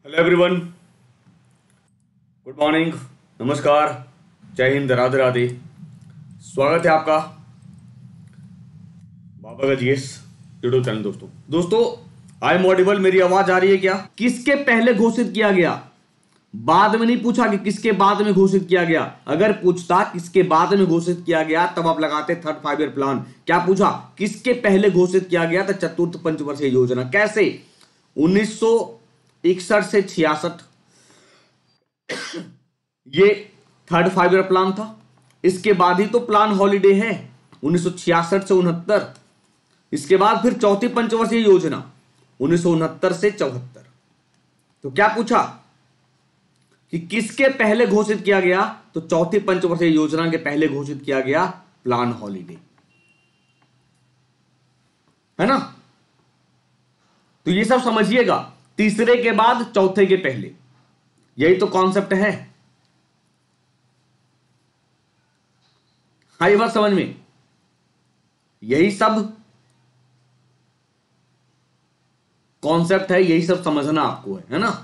Hello everyone, good morning, नमस्कार, जय हिंद, राधे राधे। स्वागत है आपका बाबा का जीएस यूट्यूब चैनल। दोस्तों आई एम ऑडिबल, मेरी आवाज आ रही है क्या? किसके पहले घोषित किया गया? बाद में नहीं पूछा कि किसके बाद में घोषित किया गया। अगर पूछता किसके बाद में घोषित किया गया तब आप लगाते थर्ड 5 ईयर प्लान। क्या पूछा? किसके पहले घोषित किया गया? तो चतुर्थ पंचवर्षीय योजना। कैसे? 1961 से 66 ये थर्ड 5 ईयर प्लान था। इसके बाद ही तो प्लान हॉलिडे है 1966 से 69। इसके बाद फिर चौथी पंचवर्षीय योजना 1969 से 74। तो क्या पूछा कि किसके पहले घोषित किया गया? तो चौथी पंचवर्षीय योजना के पहले घोषित किया गया प्लान हॉलिडे, है ना? तो ये सब समझिएगा, तीसरे के बाद चौथे के पहले, यही तो कॉन्सेप्ट है। आई बात समझ में? यही सब कॉन्सेप्ट है, यही सब समझना आपको है ना?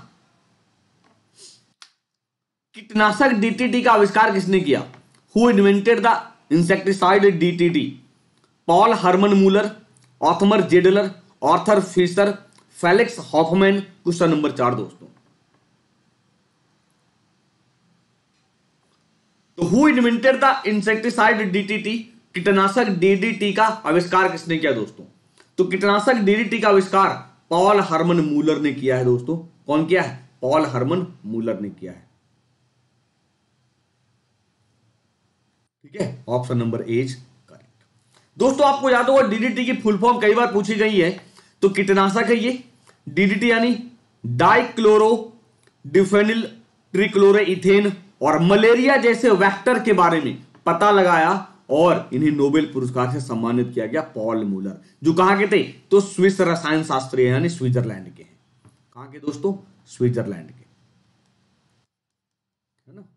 कीटनाशक डीटीटी का आविष्कार किसने किया? Who invented the insecticide DDT? Paul Hermann Muller, Othmar Zeidler, Arthur Fischer, Felix Hoffmann. Question number 4 दोस्तों। तो who invented the insecticide DDT? कीटनाशक डीडीटी का आविष्कार किसने किया दोस्तों? तो कीटनाशक डीडीटी का आविष्कार पॉल हरमन मूलर ने किया है दोस्तों। कौन किया है? पॉल हरमन मूलर ने किया है। ठीक है, option number A is correct. दोस्तों आपको याद होगा डीडीटी की फुल फॉर्म कई बार पूछी गई है। तो कीटनाशक है ये डीडीटी, यानी डाइक्लोरो डिफेनिल ट्रिक्लोरोइथेन, और मलेरिया जैसे वेक्टर के बारे में पता लगाया और इन्हें नोबेल पुरस्कार से सम्मानित किया गया पॉल मूलर, जो कहां के थे? तो स्विस रसायन शास्त्री यानी स्विट्जरलैंड के हैं। कहां के दोस्तों? स्विट्जरलैंड के, है ना?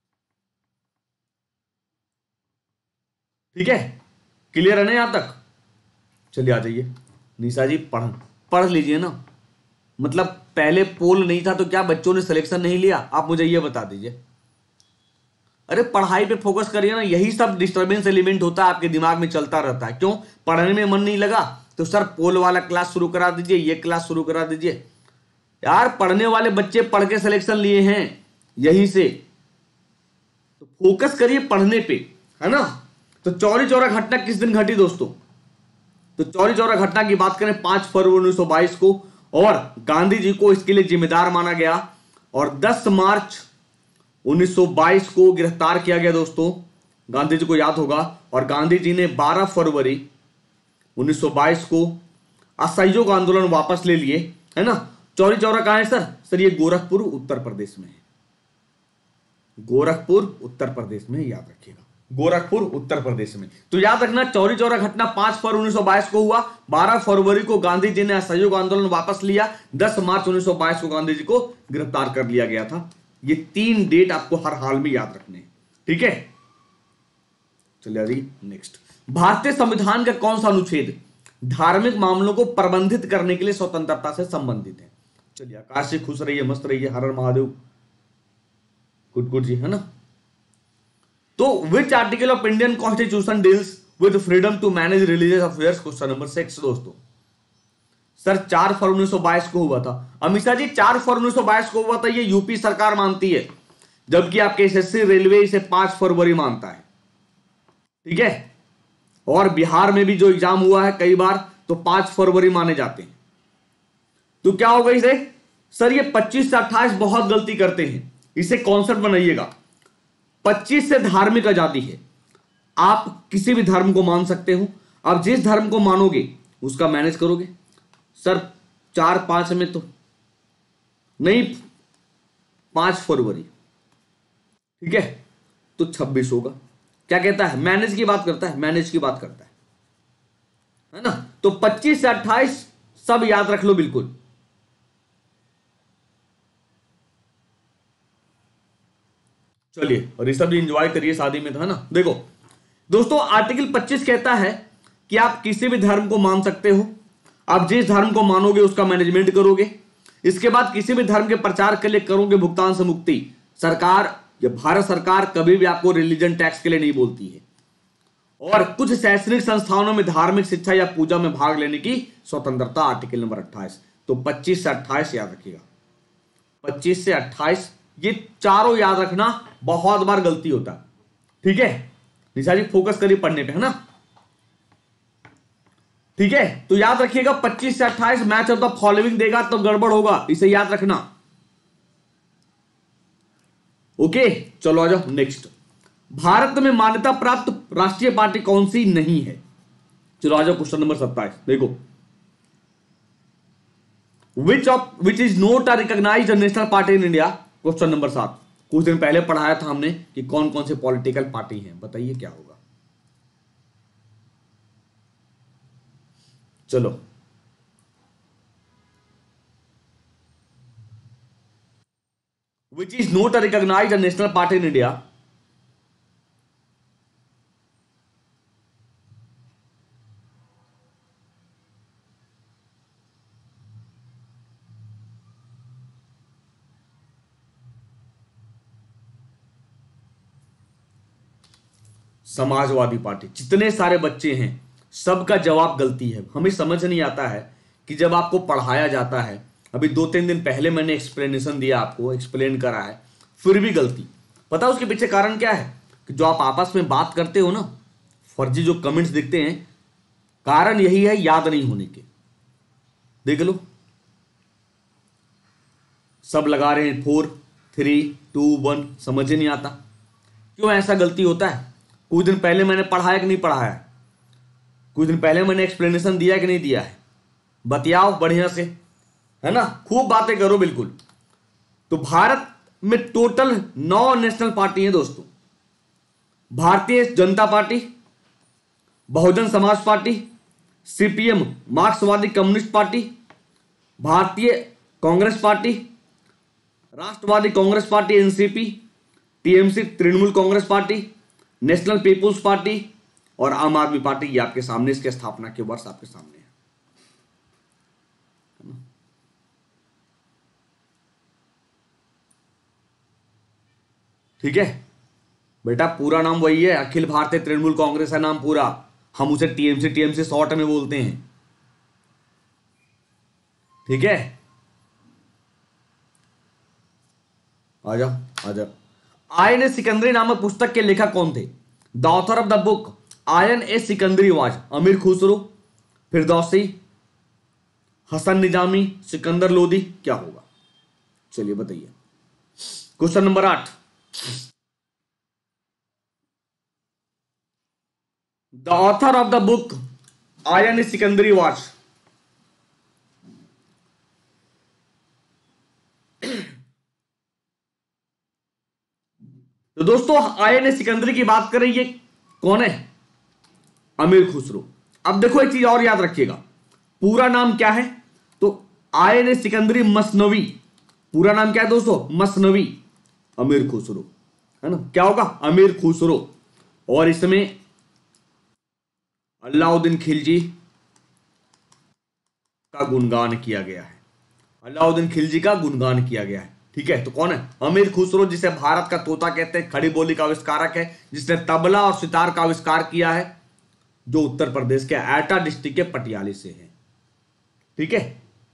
ठीक है, क्लियर है ना यहां तक? चलिए आ जाइए। निशा जी पढ़ लीजिए ना। मतलब पहले पोल नहीं था तो क्या बच्चों ने सिलेक्शन नहीं लिया? आप मुझे ये बता दीजिए। अरे पढ़ाई पे फोकस करिए ना, यही सब डिस्टर्बेंस एलिमेंट होता है, आपके दिमाग में चलता रहता है। क्यों? पढ़ने में मन नहीं लगा तो सर पोल वाला क्लास शुरू करा दीजिए, ये क्लास शुरू करा दीजिए। यार पढ़ने वाले बच्चे पढ़ के सिलेक्शन लिए हैं यहीं से, तो फोकस करिए पढ़ने पे, है ना? तो चौरी चौरा घटना किस दिन घटी दोस्तों? तो चौरी चौरा घटना की बात करें 5 फरवरी 1922 को, और गांधी जी को इसके लिए जिम्मेदार माना गया, और 10 मार्च 1922 को गिरफ्तार किया गया दोस्तों। गांधी जी को याद होगा। और गांधी जी ने 12 फरवरी 1922 को असहयोग आंदोलन वापस ले लिए, है ना? चौरी चौरा कहां है सर? ये गोरखपुर उत्तर प्रदेश में है। गोरखपुर उत्तर प्रदेश में, याद रखिएगा, गोरखपुर उत्तर प्रदेश में। तो याद रखना चौरी चौरा घटना 5 फरवरी 1922 को हुआ, 12 फरवरी को गांधी जी ने असहयोग आंदोलन वापस लिया, 10 मार्च 1922 को गांधी जी को गिरफ्तार कर लिया गया था। ये 3 डेट आपको हर हाल में याद रखने हैं, ठीक है? चलिए जी नेक्स्ट। भारतीय संविधान का कौन सा अनुच्छेद धार्मिक मामलों को प्रबंधित करने के लिए स्वतंत्रता से संबंधित है? चलिए आकाश से खुश रहिए, मस्त रहिए, हर हर महादेव, गुड जी, है ना? तो which article of Indian constitution deals with freedom to manage religious affairs? Question number 6 दोस्तों। सर 4 फरवरी 1922 को हुआ था। अमिता जी 4 फरवरी 1922 को हुआ था, ये यूपी सरकार मानती है, जबकि आपके एसएससी रेलवे इसे 5 फरवरी मानता है, ठीक है? और बिहार में भी जो एग्जाम हुआ है कई बार तो 5 फरवरी माने जाते हैं। तो क्या होगा इसे? सर ये 25 से 28 बहुत गलती करते हैं, इसे कॉन्सेप्ट बनाइएगा। 25 से धार्मिक आजादी है, आप किसी भी धर्म को मान सकते हो, आप जिस धर्म को मानोगे उसका मैनेज करोगे। सर 4-5 में तो नहीं, 5 फरवरी, ठीक है? तो 26 होगा। क्या कहता है? मैनेज की बात करता है, मैनेज की बात करता है ना? तो 25 से 28 सब याद रख लो बिल्कुल। चलिए और ये सब एंजॉय करिए शादी में, तो है ना? देखो दोस्तों, आर्टिकल 25 कहता है कि आप किसी भी धर्म को मान सकते हो, आप जिस धर्म को मानोगे उसका मैनेजमेंट करोगे। इसके बाद किसी भी धर्म के प्रचार के लिए करों के भुगतान से मुक्ति। सरकार या भारत सरकार कभी भी आपको रिलीजन टैक्स के लिए नहीं बोलती है। और कुछ शैक्षणिक संस्थानों में धार्मिक शिक्षा या पूजा में भाग लेने की स्वतंत्रता, आर्टिकल नंबर 28। तो 25 से 28 याद रखिएगा, 25 से 28 ये चारों याद रखना, बहुत बार गलती होता है। ठीक है निशा जी, फोकस करिए पढ़ने पे, है ना। ठीक है तो याद रखिएगा 25 से 28 मैच ऑफ द फॉलोइंग देगा तो गड़बड़ होगा, इसे याद रखना। ओके चलो आ जाओ नेक्स्ट। भारत में मान्यता प्राप्त राष्ट्रीय पार्टी कौन सी नहीं है? चलो आ जाओ क्वेश्चन नंबर 27। देखो, which is not a recognised national party in India. Question number 7 कुछ दिन पहले पढ़ाया था हमने कि कौन कौन से पॉलिटिकल पार्टी हैं, बताइए क्या होगा। चलो which is not a recognised national party in India. Samajwadi party. जितने सारे बच्चे हैं सबका जवाब गलती है। हमें समझ नहीं आता है कि जब आपको पढ़ाया जाता है, अभी 2-3 दिन पहले मैंने एक्सप्लेनेशन दिया, आपको एक्सप्लेन करा है, फिर भी गलती। पता उसके पीछे कारण क्या है? कि जो आप आपस में बात करते हो ना, फर्जी जो कमेंट्स दिखते हैं, कारण यही है याद नहीं होने के। देख लो सब लगा रहे हैं 4 3 2 1, समझ ही नहीं आता क्यों ऐसा गलती होता है। कुछ दिन पहले मैंने पढ़ाया कि नहीं पढ़ाया है? कुछ दिन पहले मैंने एक्सप्लेनेशन दिया कि नहीं दिया है? बतियाओ बढ़िया से, है ना, खूब बातें करो बिल्कुल। तो भारत में टोटल 9 नेशनल पार्टी हैं दोस्तों। Bharatiya Janata party, Bahujan Samaj party, CPM Marxist communist party, Bharatiya Congress party, Rashtravadi Congress party NCP, TMC Trinamool Congress party, national people's party और आम आदमी पार्टी। ये आपके सामने, इसके स्थापना के वर्ष आपके सामने है। ठीक है बेटा, पूरा नाम वही है, अखिल भारतीय तृणमूल कांग्रेस है नाम पूरा। हम उसे टीएमसी शॉर्ट में बोलते हैं। ठीक है आ जाओ आ जाओ। आयन ए सिकंदरी नामक पुस्तक के लेखक कौन थे? The author of the book Ain e Sikandari was Amir Khusro, Firdausi, Hasan Nizami, Sikandar Lodi. क्या होगा? चलिए बताइए। Question number 8, the author of the book Ain e Sikandari was. तो दोस्तों आयन ए सिकंदरी की बात करें, ये कौन है? अमीर खुसरो। अब देखो एक चीज और याद रखिएगा, पूरा नाम क्या है? तो आयन ए सिकंदरी मसनवी। पूरा नाम क्या है दोस्तों? मसनवी अमीर खुसरो, है ना। क्या होगा? अमीर खुसरो। और इसमें अलाउद्दीन खिलजी का गुणगान किया गया है। अलाउद्दीन खिलजी का गुणगान किया गया है। ठीक है तो कौन है? अमीर खुसरो, जिसे भारत का तोता कहते हैं, खड़ी बोली का आविष्कारक है, जिसने तबला और सितार का आविष्कार किया है, जो उत्तर प्रदेश के एटा डिस्ट्रिक्ट के पटियाली से है। ठीक है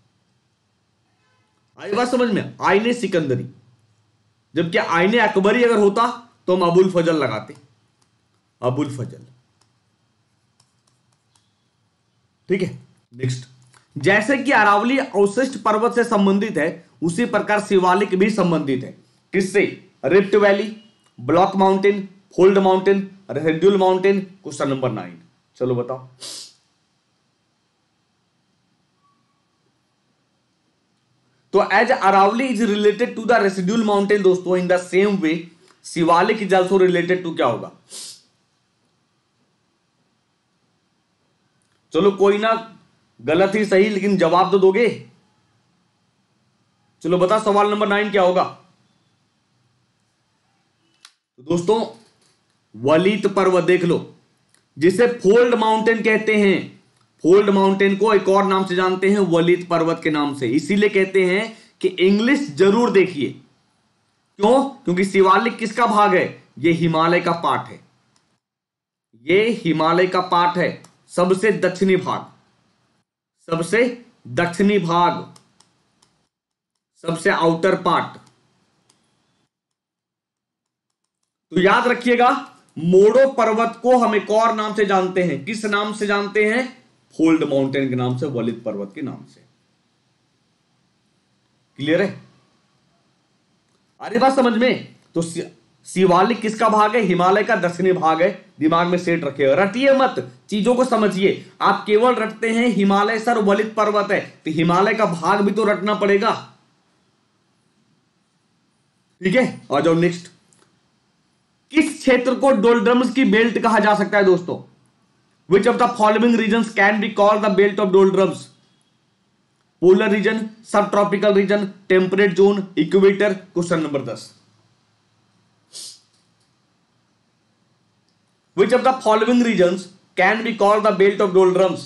आई बात समझ में? आईने सिकंदरी, जबकि आईने अकबरी अगर होता तो हम अबुल फजल लगाते, अबुल फजल। ठीक है नेक्स्ट। जैसे कि अरावली अवशिष्ट पर्वत से संबंधित है, उसी प्रकार शिवालिक भी संबंधित है। किससे? Rift valley, block mountain, fold mountain, residual mountain. Question number 9, चलो बताओ। तो as Aravalli is related to the residual mountain दोस्तों, in the same way Shivalik is also related to, क्या होगा? चलो कोई ना, गलत ही सही, लेकिन जवाब तो दोगे। चलो बता सवाल नंबर 9 क्या होगा? तो दोस्तों वलीत पर्वत देख लो, जिसे फोल्ड माउंटेन कहते हैं, फोल्ड माउंटेन को एक और नाम से जानते हैं वलित पर्वत के नाम से, इसीलिए कहते हैं कि इंग्लिश जरूर देखिए। क्यों? क्योंकि शिवालिक किसका भाग है? ये हिमालय का पार्ट है, ये हिमालय का पार्ट है, सबसे दक्षिणी भाग, सबसे दक्षिणी भाग, सबसे आउटर पार्ट। तो याद रखिएगा, मोड़ो पर्वत को हम एक और नाम से जानते हैं। किस नाम से जानते हैं? फोल्ड माउंटेन के नाम से, वलित पर्वत के नाम से। क्लियर है? अरे बात समझ में? तो शिवालिक किसका भाग है? हिमालय का दक्षिणी भाग है। दिमाग में सेट रखिएगा, रटिए मत, चीजों को समझिए। आप केवल रटते हैं हिमालय सर वलित पर्वत है, तो हिमालय का भाग भी तो रटना पड़ेगा। ठीक है, आ जाओ नेक्स्ट। किस क्षेत्र को डोल्ड्रम्स की बेल्ट कहा जा सकता है दोस्तों? Which of the following regions can be called the belt of doldrums? Polar region, sub tropical region, temperate zone, equator. Question number 10। Which of the following regions can be called the belt of doldrums?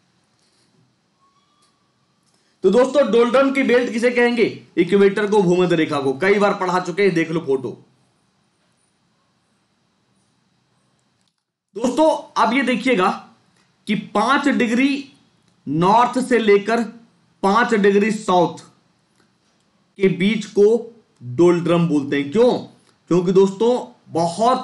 तो दोस्तों doldrum की belt किसे कहेंगे? Equator को, भूमध्य रेखा को। कई बार पढ़ा चुके हैं, देख लो फोटो। दोस्तों अब ये देखिएगा कि 5 डिग्री नॉर्थ से लेकर 5 डिग्री साउथ के बीच को डोल्ड्रम बोलते हैं। क्यों? क्योंकि दोस्तों बहुत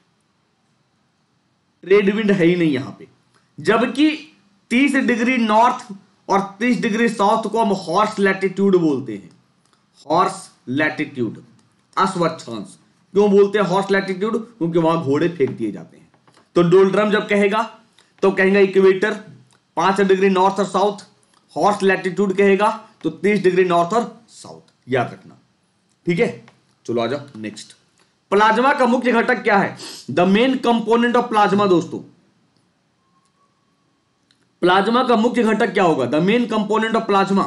ट्रेड विंड है ही नहीं यहां पे। जबकि 30 डिग्री नॉर्थ और 30 डिग्री साउथ को हम हॉर्स लैटिट्यूड बोलते हैं। हॉर्स लैटिट्यूड, अश्वत्थांश। क्यों बोलते हैं हॉर्स लैटिट्यूड? क्योंकि वहां घोड़े फेंक दिए जाते हैं। तो डोल्ड्रम जब कहेगा तो कहेंगे इक्वेटर, 5 डिग्री नॉर्थ और साउथ। हॉर्स लैटिट्यूड कहेगा तो 30 डिग्री नॉर्थ और साउथ। याद रखना, ठीक है। चलो आ जाओ नेक्स्ट। प्लाज्मा का मुख्य घटक क्या है? The main component of plasma. दोस्तों प्लाज्मा का मुख्य घटक क्या होगा? The main component of plasma,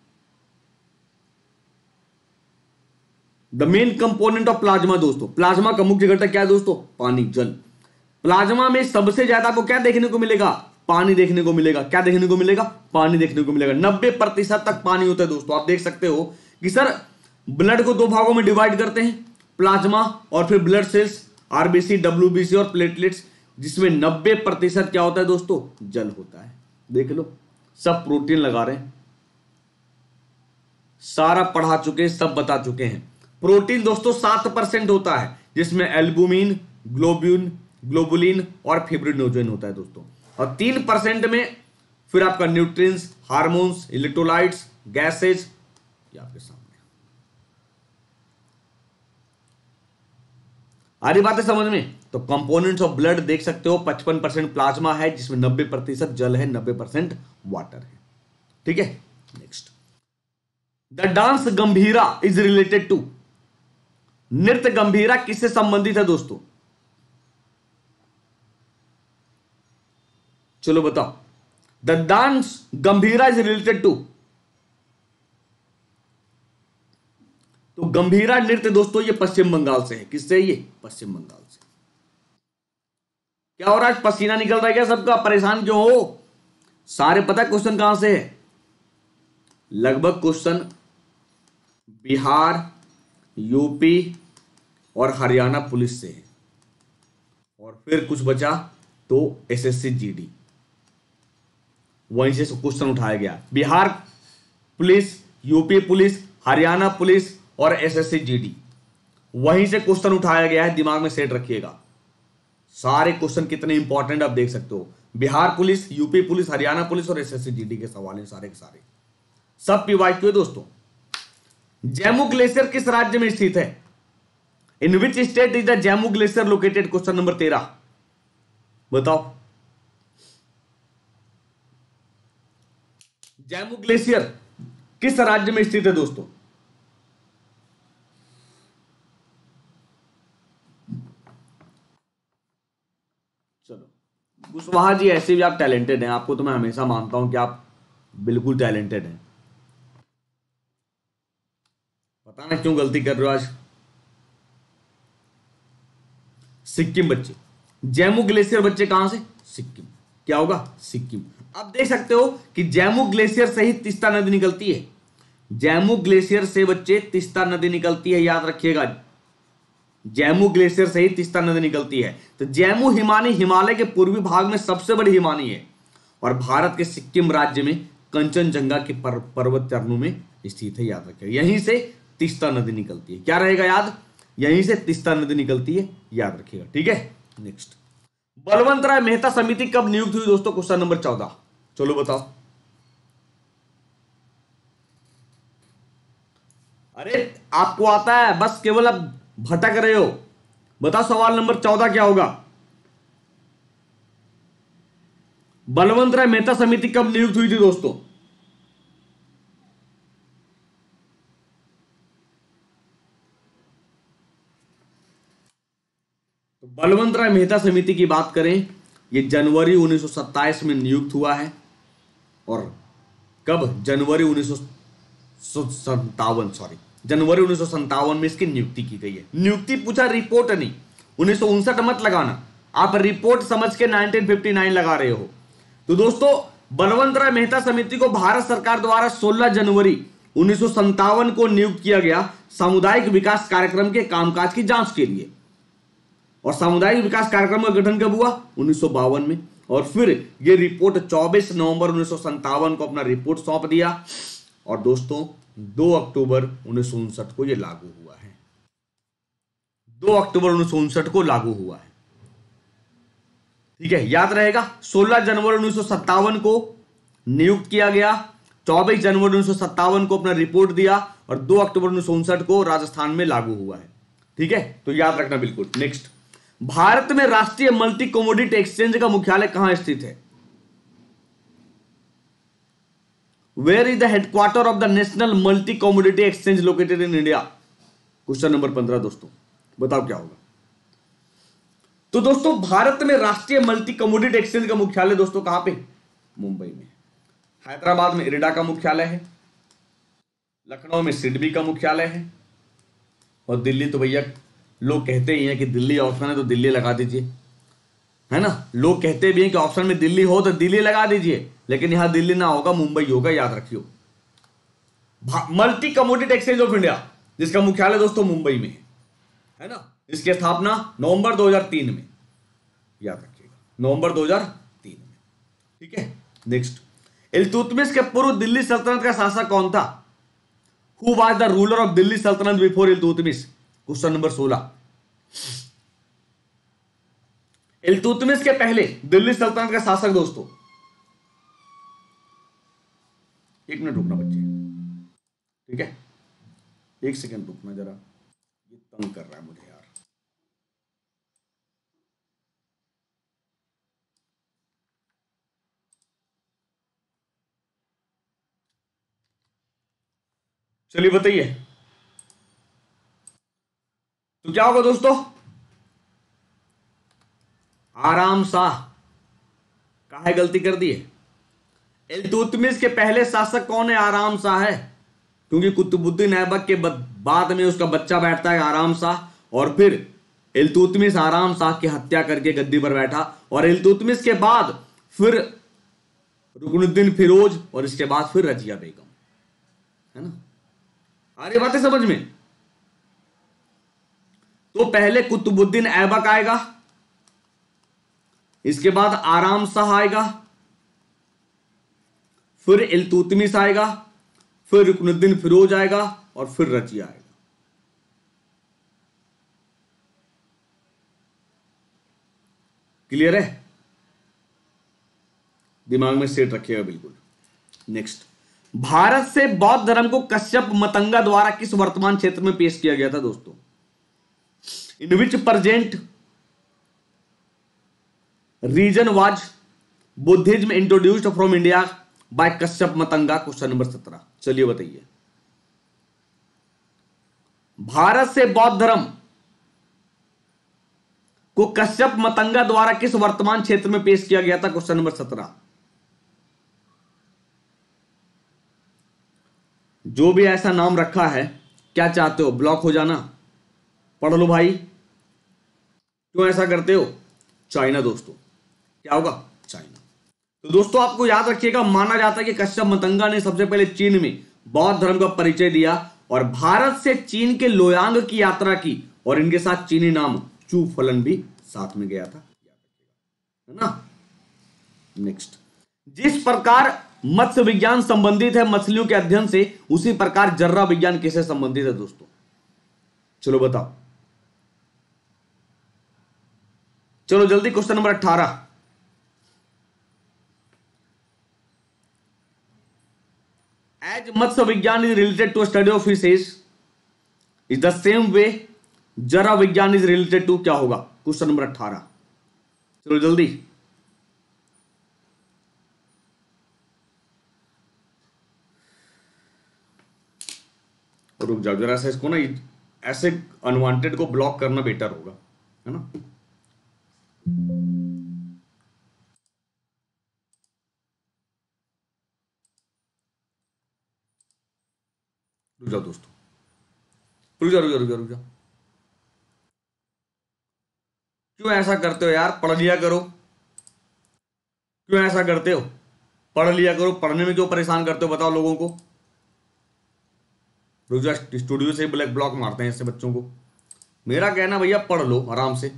the main component of plasma. दोस्तों प्लाज्मा का मुख्य घटक क्या है दोस्तों? पानी, जल। प्लाज्मा में सबसे ज्यादा आपको क्या देखने को मिलेगा? पानी देखने को मिलेगा। क्या देखने को मिलेगा? पानी देखने को मिलेगा। 90% तक पानी होता है दोस्तों। आप देख सकते हो कि सर ब्लड को 2 भागों में डिवाइड करते हैं, प्लाज्मा और फिर ब्लड सेल्स, आरबीसी, डब्ल्यूबीसी और प्लेटलेट्स, जिसमें 90% क्या होता है दोस्तों? जल होता है। देख लो, सब प्रोटीन लगा रहे हैं, सारा पढ़ा चुके हैं, सब बता चुके हैं। प्रोटीन दोस्तों 7% होता है, जिसमें एल्बुमिन, ग्लोबुलिन और फिब्रिनोजेन होता है दोस्तों। और 3% में फिर आपका न्यूट्रिएंट्स, हार्मोन्स, इलेक्ट्रोलाइट्स, गैसेज, ये आपके सामने। आ रही बात है समझ में? तो कंपोनेंट्स ऑफ ब्लड देख सकते हो, 55% प्लाज्मा है, जिसमें 90% जल है, 90% वाटर है। ठीक है, next. The dance Gambhira is related to. नृत्य गंभीरा किससे संबंधित है दोस्तों? चलो बताओ। The dance Gambhira is related to. तो गंभीरा नृत्य दोस्तों ये पश्चिम बंगाल से है। किससे? ये पश्चिम बंगाल से। क्या हो रहा है? पसीना निकल रहा है क्या सबका? परेशान क्यों हो? सारे पता है क्वेश्चन कहां से है? लगभग क्वेश्चन बिहार, यूपी और हरियाणा पुलिस से है, और फिर कुछ बचा तो एसएससी जीडी, वहीं से क्वेश्चन उठाया गया। Bihar police, UP police, Haryana police और एसएससी जीडी, वहीं से क्वेश्चन उठाया गया है। दिमाग में सेट रखिएगा। सारे क्वेश्चन कितने इंपॉर्टेंट आप देख सकते हो। Bihar police, UP police, Haryana police और एसएससी जीडी के सवाल हैं सारे के सारे, सब पीवाईक्यू है दोस्तों। जम्मू ग्लेशियर किस राज्य में स्थित है? In which state is the Jammu glacier located? Question number 13 बताओ। जम्मू ग्लेशियर किस राज्य में स्थित है दोस्तों? चलो, कुशवाहा जी ऐसे भी आप टैलेंटेड हैं, आपको तो मैं हमेशा मानता हूं कि आप बिल्कुल टैलेंटेड हैं। पता नहीं क्यों गलती कर रहे हो आज। सिक्किम बच्चे, जम्मू ग्लेशियर बच्चे कहां से? सिक्किम। क्या होगा? सिक्किम। आप देख सकते हो कि जैमू ग्लेशियर से ही तीस्ता नदी निकलती है। जैमू ग्लेशियर से बच्चे तीस्ता नदी निकलती है, याद रखिएगा। जैमू ग्लेशियर से ही तीस्ता नदी निकलती है। तो जैमू हिमानी हिमालय के पूर्वी भाग में सबसे बड़ी हिमानी है और भारत के सिक्किम राज्य में कंचनजंगा के पर्वत चरणों में स्थित है, याद रखिएगा। यहीं से तीस्ता नदी निकलती है। क्या रहेगा याद? यहीं से तीस्ता नदी निकलती है, याद रखिएगा। ठीक है, नेक्स्ट, बलवंत राय मेहता समिति कब नियुक्त हुई दोस्तों? Question number 14। चलो बताओ। अरे आपको आता है, बस केवल आप भटक रहे हो। बताओ सवाल नंबर 14 क्या होगा? बलवंत राय मेहता समिति कब नियुक्त हुई थी दोस्तों? तो बलवंत राय मेहता समिति की बात करें, यह जनवरी 1927 में नियुक्त हुआ है। और कब? जनवरी 1957 में इसकी नियुक्ति की गई है। नियुक्ति पूछा, रिपोर्ट नहीं। 1959 मत लगाना, आप रिपोर्ट समझ के 1959 लगा रहे हो। तो दोस्तों बलवंत राय मेहता समिति को भारत सरकार द्वारा 16 जनवरी 1957 को नियुक्त किया गया सामुदायिक विकास कार्यक्रम के कामकाज की जांच के लिए। और सामुदायिक विकास कार्यक्रम का गठन कब हुआ? 1952 में। और फिर यह रिपोर्ट 24 नवंबर 1957 को अपना रिपोर्ट सौंप दिया। और दोस्तों 2 अक्टूबर 1959 को यह लागू हुआ है। 2 अक्टूबर 1959 को लागू हुआ है। ठीक है, याद रहेगा। 16 जनवरी 1957 को नियुक्त किया गया, 24 जनवरी 1957 को अपना रिपोर्ट दिया और 2 अक्टूबर 1959 को राजस्थान में लागू हुआ है। ठीक है, तो याद रखना बिल्कुल। नेक्स्ट, भारत में राष्ट्रीय मल्टी कमोडिटी एक्सचेंज का मुख्यालय कहां स्थित है? Where is the headquarter of the national multi commodity exchange located in India? Question number 15 दोस्तों, बताओ क्या होगा? तो दोस्तों भारत में राष्ट्रीय मल्टी कमोडिटी एक्सचेंज का मुख्यालय दोस्तों कहां पे? मुंबई में। हैदराबाद में इरिडा का मुख्यालय है, लखनऊ में सिडबी का मुख्यालय है, और दिल्ली तो भैया लोग कहते ही हैं कि दिल्ली ऑप्शन है तो दिल्ली लगा दीजिए, है ना। लोग कहते भी हैं कि ऑप्शन में दिल्ली हो तो दिल्ली लगा दीजिए, लेकिन यहां दिल्ली ना होगा, मुंबई होगा, याद रखियो। Multi commodity exchange of India जिसका मुख्यालय दोस्तों मुंबई में है ना। इसकी स्थापना नवंबर 2003 में, याद रखिएगा, नवंबर 2003 में। ठीक है, नेक्स्ट, इल्तुतमिश के पूर्व दिल्ली सल्तनत का शासक कौन था? Who was the ruler of Delhi Sultanate before Iltutmish? Question number 16। Iltutmish के पहले दिल्ली सल्तनत का शासक दोस्तों, एक मिनट रुकना बच्चे, ठीक है, एक सेकंड रुकना जरा, ये तंग कर रहा है मुझे यार। चलिए बताइए, तो क्या होगा दोस्तों? आराम शाह। काहे गलती कर दी है? इल्तुतमिश के पहले शासक कौन है? आराम शाह है, क्योंकि कुतुबुद्दीन ऐबक के बाद में उसका बच्चा बैठता है आराम शाह, और फिर इल्तुतमिश आराम शाह की हत्या करके गद्दी पर बैठा, और इल्तुतमिश के बाद फिर रुकनुद्दीन फिरोज, और इसके बाद फिर रजिया बेगम, है ना। आ रही बातें समझ में? तो पहले कुतुबुद्दीन ऐबक आएगा, इसके बाद आराम शाह आएगा, फिर इल्तुतमिश आएगा, फिर रुकनुद्दीन फिरोज आएगा, और फिर रजिया आएगा। क्लियर है? दिमाग में सेट रखिएगा बिल्कुल। नेक्स्ट, भारत से बौद्ध धर्म को कश्यप मतंगा द्वारा किस वर्तमान क्षेत्र में पेश किया गया था दोस्तों? In which present region was Buddhism introduced from India by Kashyap Matanga? Question number 17। चलिए बताइए, भारत से बौद्ध धर्म को कश्यप मतंगा द्वारा किस वर्तमान क्षेत्र में पेश किया गया था? Question number 17। जो भी ऐसा नाम रखा है, क्या चाहते हो? ब्लॉक हो जाना? पढ़ लो भाई, क्यों ऐसा करते हो? चाइना दोस्तों, क्या होगा? चाइना। तो दोस्तों आपको याद रखिएगा, माना जाता है कि कश्यप मतंगा ने सबसे पहले चीन में बौद्ध धर्म का परिचय दिया और भारत से चीन के लोयांग की यात्रा की और इनके साथ चीनी नाम चू फलन भी साथ में गया था, है ना। नेक्स्ट, जिस प्रकार मत्स्य विज्ञान संबंधित है मछलियों के अध्ययन से, उसी प्रकार जर्रा विज्ञान किससे संबंधित है दोस्तों? चलो बताओ, चलो जल्दी। क्वेश्चन नंबर 18, एज मत्स्य विज्ञान is related to study of fishes is the same way जरा विज्ञान इज रिलेटेड टू, क्या होगा? क्वेश्चन नंबर 18, चलो जल्दी। रुक जाओ जरा सा, इसको ना ऐसे अनवांटेड को ब्लॉक करना बेटर होगा, है ना। रुक जाओ दोस्तों, रुक जाओ रुक जाओ रुक जाओ रुक जाओ। क्यों ऐसा करते हो यार? पढ़ लिया करो। क्यों ऐसा करते हो? पढ़ लिया करो। पढ़ने में क्यों परेशान करते हो बताओ लोगों को? रुक जाओ, स्टूडियो से ब्लैक ब्लॉक मारते हैं ऐसे बच्चों को। मेरा कहना भैया पढ़ लो आराम से।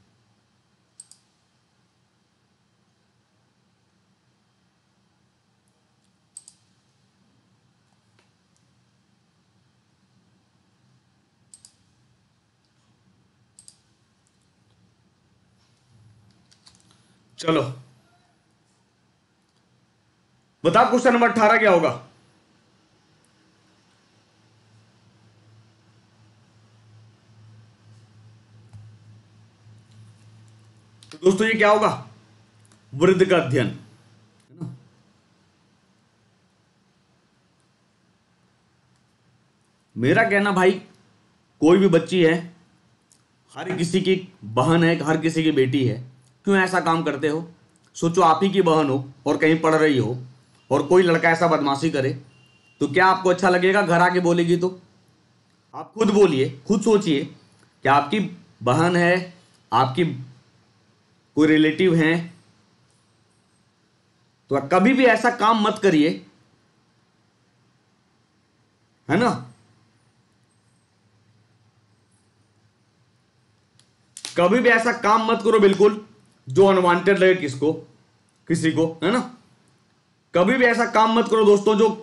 चलो बताओ क्वेश्चन नंबर 18 क्या होगा? तो दोस्तों ये क्या होगा? वृद्ध का अध्ययन, है ना। मेरा कहना भाई, कोई भी बच्ची है, हर किसी की बहन है, हर किसी की बेटी है, क्यों ऐसा काम करते हो? सोचो आप ही की बहन हो और कहीं पढ़ रही हो और कोई लड़का ऐसा बदमाशी करे तो क्या आपको अच्छा लगेगा? घर आके बोलेगी तो? आप खुद बोलिए, खुद सोचिए कि आपकी बहन है, आपकी कोई रिलेटिव हैं, तो कभी भी ऐसा काम मत करिए, है ना। कभी भी ऐसा काम मत करो बिल्कुल जो अनवांटेड लगे किसको, किसी को, है ना। कभी भी ऐसा काम मत करो दोस्तों जो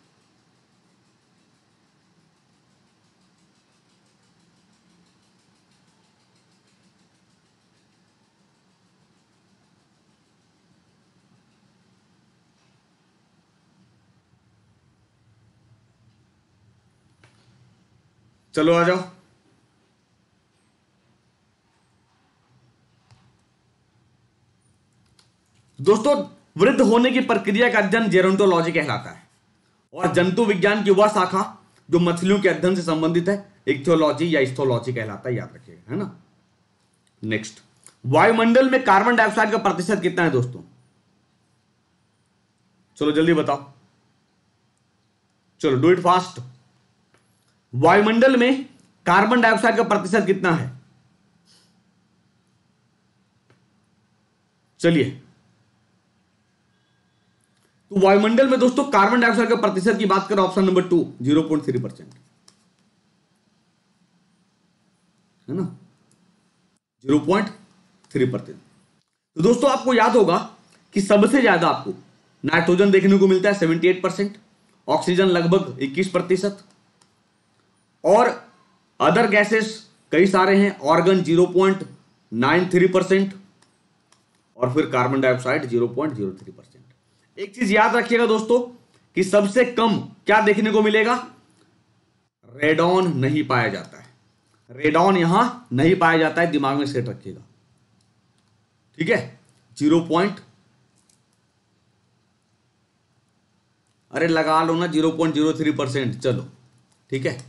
चलो आ जाओ दोस्तों। वृद्ध होने की प्रक्रिया का अध्ययन जेरोंटोलॉजी कहलाता है और जंतु विज्ञान की वह शाखा जो मछलियों के अध्ययन से संबंधित है इक्थियोलॉजी या इस्थोलॉजी कहलाता है, याद रखिएगा, है ना। नेक्स्ट, वायुमंडल में कार्बन डाइऑक्साइड का प्रतिशत कितना है दोस्तों? चलो जल्दी बताओ, चलो डू इट फास्ट। वायुमंडल में कार्बन डाइऑक्साइड का प्रतिशत कितना है? चलिए, तो वायुमंडल में दोस्तों कार्बन डाइऑक्साइड का प्रतिशत की बात करें, ऑप्शन नंबर 2 0.3%, है ना, 0.3%। तो दोस्तों आपको याद होगा कि सबसे ज्यादा आपको नाइट्रोजन देखने को मिलता है 78%, ऑक्सीजन लगभग 21% और अदर गैसेस कई सारे हैं, ऑर्गन 0.93% और फिर कार्बन डाइऑक्साइड 0.03%। एक चीज याद रखिएगा दोस्तों कि सबसे कम क्या देखने को मिलेगा? रेडॉन नहीं पाया जाता है। रेडॉन यहां नहीं पाया जाता है, दिमाग में सेट रखिएगा, ठीक है। 0. अरे लगा लो ना 0.03%, चलो ठीक है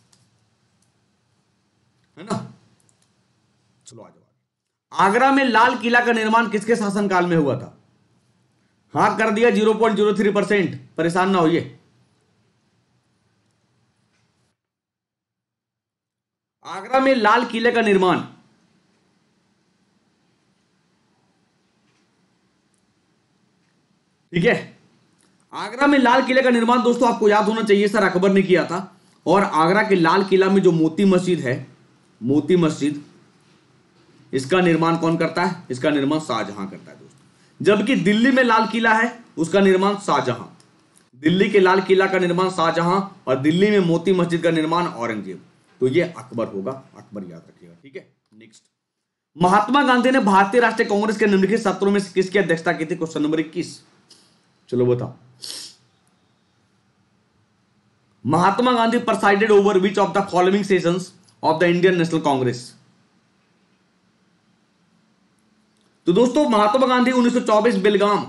ना। चलो आ जाओ। आगरा में लाल किला का निर्माण किसके शासनकाल में हुआ था? हाँ कर दिया 0.03%, परेशान ना होइए। आगरा में लाल किले का निर्माण ठीक है। आगरा में लाल किले का निर्माण दोस्तों आपको याद होना चाहिए सर अकबर ने किया था। और आगरा के लाल किला में जो मोती मस्जिद है, मोती मस्जिद, इसका निर्माण कौन करता है? इसका निर्माण शाहजहां करता है दोस्तों। जबकि दिल्ली में लाल किला है, उसका निर्माण शाहजहां। दिल्ली के लाल किला का निर्माण शाहजहां और दिल्ली में मोती मस्जिद का निर्माण औरंगजेब। तो ये अकबर होगा, अकबर याद रखिएगा। ठीक है। नेक्स्ट, महात्मा गांधी ने भारतीय राष्ट्रीय कांग्रेस के निम्नलिखित सत्रों में किसकी अध्यक्षता की थी? Question number 21। चलो बताओ। Mahatma Gandhi presided over which of the following sessions of the Indian National Congress? तो दोस्तों महात्मा गांधी 1924 बेलगाम,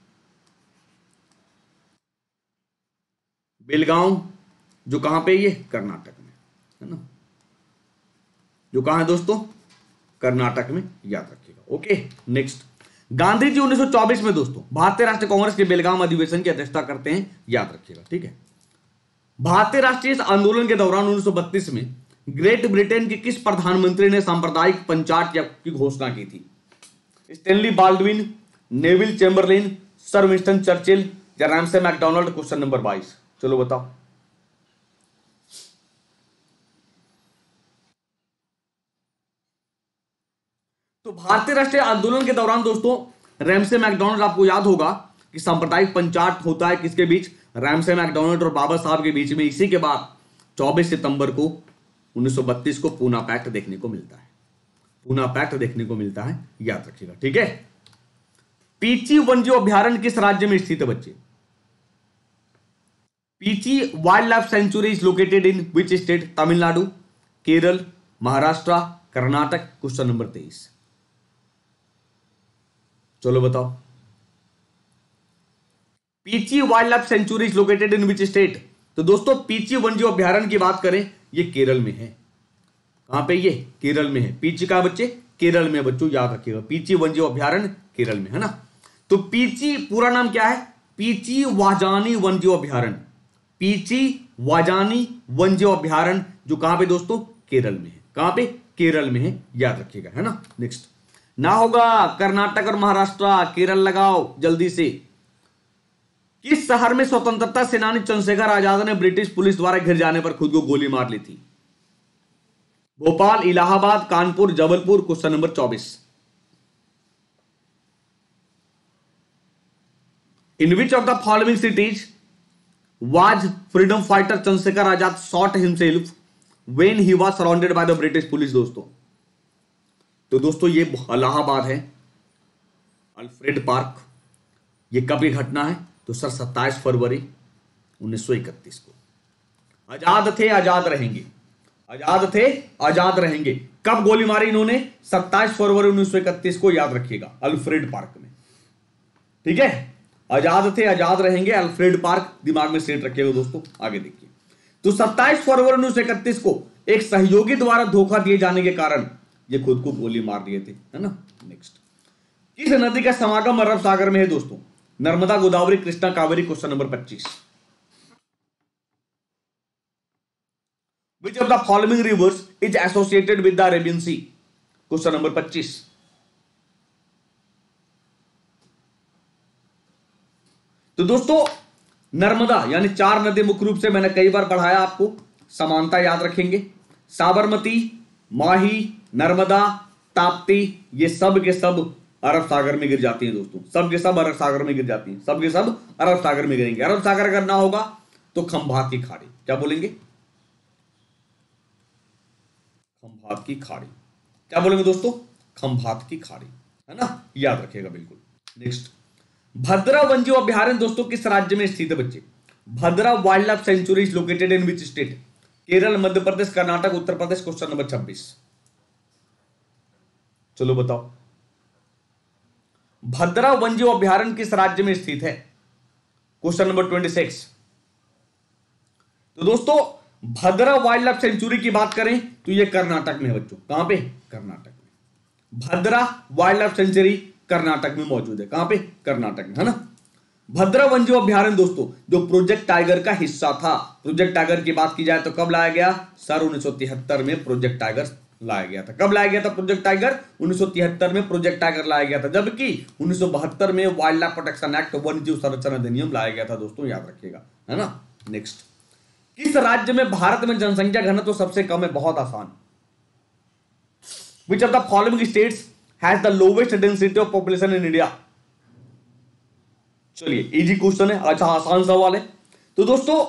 बेलगांव जो कहां पे? ये कर्नाटक में है ना, जो कहां है दोस्तों? कर्नाटक में, याद रखिएगा। ओके। नेक्स्ट, गांधी जी 1924 में दोस्तों भारतीय राष्ट्रीय कांग्रेस के बेलगाम अधिवेशन की अध्यक्षता करते हैं, याद रखिएगा। ठीक है। भारतीय राष्ट्रीय आंदोलन के दौरान 1932 में ग्रेट ब्रिटेन के किस प्रधानमंत्री ने सांप्रदायिक पंचायत की घोषणा की थी? Stanley Baldwin, Neville Chamberlain, sir Winston Churchill या रैमसे मैकडोनाल्ड? Question number 22। चलो बताओ। तो भारतीय राष्ट्रीय आंदोलन के दौरान दोस्तों रैमसे मैकडोनाल्ड, आपको याद होगा कि सांप्रदायिक पंचायत होता है किसके बीच? रैमसे मैकडोनाल्ड और बाबा साहब के बीच में। इसी के बाद 24 सितंबर को 1932 को पूना पैक्ट देखने को मिलता है, पूना पैक्ट देखने को मिलता है, याद रखिएगा। ठीक है। पीची वन्यजीव अभ्यारण्य किस राज्य में स्थित है बच्चे? Peechi wild life sanctuary is located in which state? Tamil Nadu, Kerala, Maharashtra, Karnataka? Question number 23। चलो बताओ। Peechi wild life sanctuary is located in which state? तो दोस्तों पीची वन्यजीव अभ्यारण्य की बात करें, ये केरल में है। कहां पे? ये केरल में है। पीची का बच्चे? केरल में बच्चों, याद रखिएगा। पीची वन्यजीव अभ्यारण्य केरल में है ना। तो पीची पूरा नाम क्या है? पीची वाजानी वन्यजीव अभ्यारण्य। पीची वाजानी वन्यजीव अभ्यारण्य जो कहां पे दोस्तों? केरल में है। कहां पे? केरल में है, याद रखिएगा, है ना। नेक्स्ट, ना होगा कर्नाटक और महाराष्ट्र, केरल लगाओ जल्दी से। किस शहर में स्वतंत्रता सेनानी चंद्रशेखर आजाद ने ब्रिटिश पुलिस द्वारा घिर जाने पर खुद को गोली मार ली थी? Bhopal, Allahabad, Kanpur, Jabalpur? Question number 24। In which of the following cities was freedom fighter Chandrashekhar Azad shot himself when he was surrounded by the British police? दोस्तों तो दोस्तों ये इलाहाबाद है, अल्फ्रेड पार्क। ये कब की घटना है? तो सर 27 फरवरी 1931 को। आजाद थे आजाद रहेंगे, आजाद थे आजाद रहेंगे। कब गोली मारी इन्होंने? 27 फरवरी 1931 को, याद रखिएगा, अल्फ्रेड पार्क में। ठीक है। आजाद थे आजाद रहेंगे, अल्फ्रेड पार्क, दिमाग में सेट रखिएगा दोस्तों। आगे देखिए। तो 27 फरवरी 1931 को एक सहयोगी द्वारा धोखा दिए जाने के कारण ये खुद को गोली मार दिए थे, है ना। नेक्स्ट, किस नदी का समागम अरब सागर में है दोस्तों? Narmada, Godavari, Krishna, Kaveri? Question number 25। Which of the following rivers is associated with the Arabian Sea? Question number 25। तो दोस्तों नर्मदा यानी 4 नदी मुख्य रूप से मैंने कई बार पढ़ाया आपको, समानता याद रखेंगे। साबरमती, माही, नर्मदा, ताप्ती, ये सब के सब अरब सागर में गिर जाती हैं दोस्तों। सब के सब अरब सागर में गिर जाती हैं, सब के सब अरब सागर में गिरेंगे। अरब सागर अगर ना होगा तो खंभात की खाड़ी, क्या बोलेंगे? खंभात की खाड़ी, क्या बोलेंगे दोस्तों? खंभात की खाड़ी, है ना, याद रखिएगा बिल्कुल। नेक्स्ट, भद्रा वन्यजीव अभ्यारण्य दोस्तों किस राज्य में स्थित है बच्चे? Bhadra wild life sanctuary is located in which state? Kerala, Madhya Pradesh, Karnataka, Uttar Pradesh? Question number 26। चलो बताओ। भद्रा वन्यजीव अभ्यारण्य किस राज्य में स्थित है? Question number 26। तो दोस्तों भद्रा वाइल्ड लाइफ सेंचुरी की बात करें तो यह कर्नाटक में है बच्चों। कहां पे? कर्नाटक में। Bhadra wild life sanctuary Karnataka में मौजूद है। कहां पे? कर्नाटक में, है ना। भद्रा वन्यजीव अभ्यारण्य दोस्तों जो प्रोजेक्ट टाइगर का हिस्सा था। प्रोजेक्ट टाइगर की बात की जाए तो कब लाया गया? सर 1973 में प्रोजेक्ट टाइगर लाया गया था। कब लाया गया था प्रोजेक्ट टाइगर? 1973 में प्रोजेक्ट टाइगर लाया गया था, जबकि 1972 में वाइल्ड लाइफ प्रोटेक्शन एक्ट, वन्य जीव संरक्षण अधिनियम लाया गया था दोस्तों, याद रखिएगा, है ना। नेक्स्ट, किस राज्य में भारत में जनसंख्या घनत्व तो सबसे कम है? बहुत आसान। Which of the following states has the lowest density of population in India? चलिए, इजी क्वेश्चन है, अच्छा आसान सवाल है। तो दोस्तों,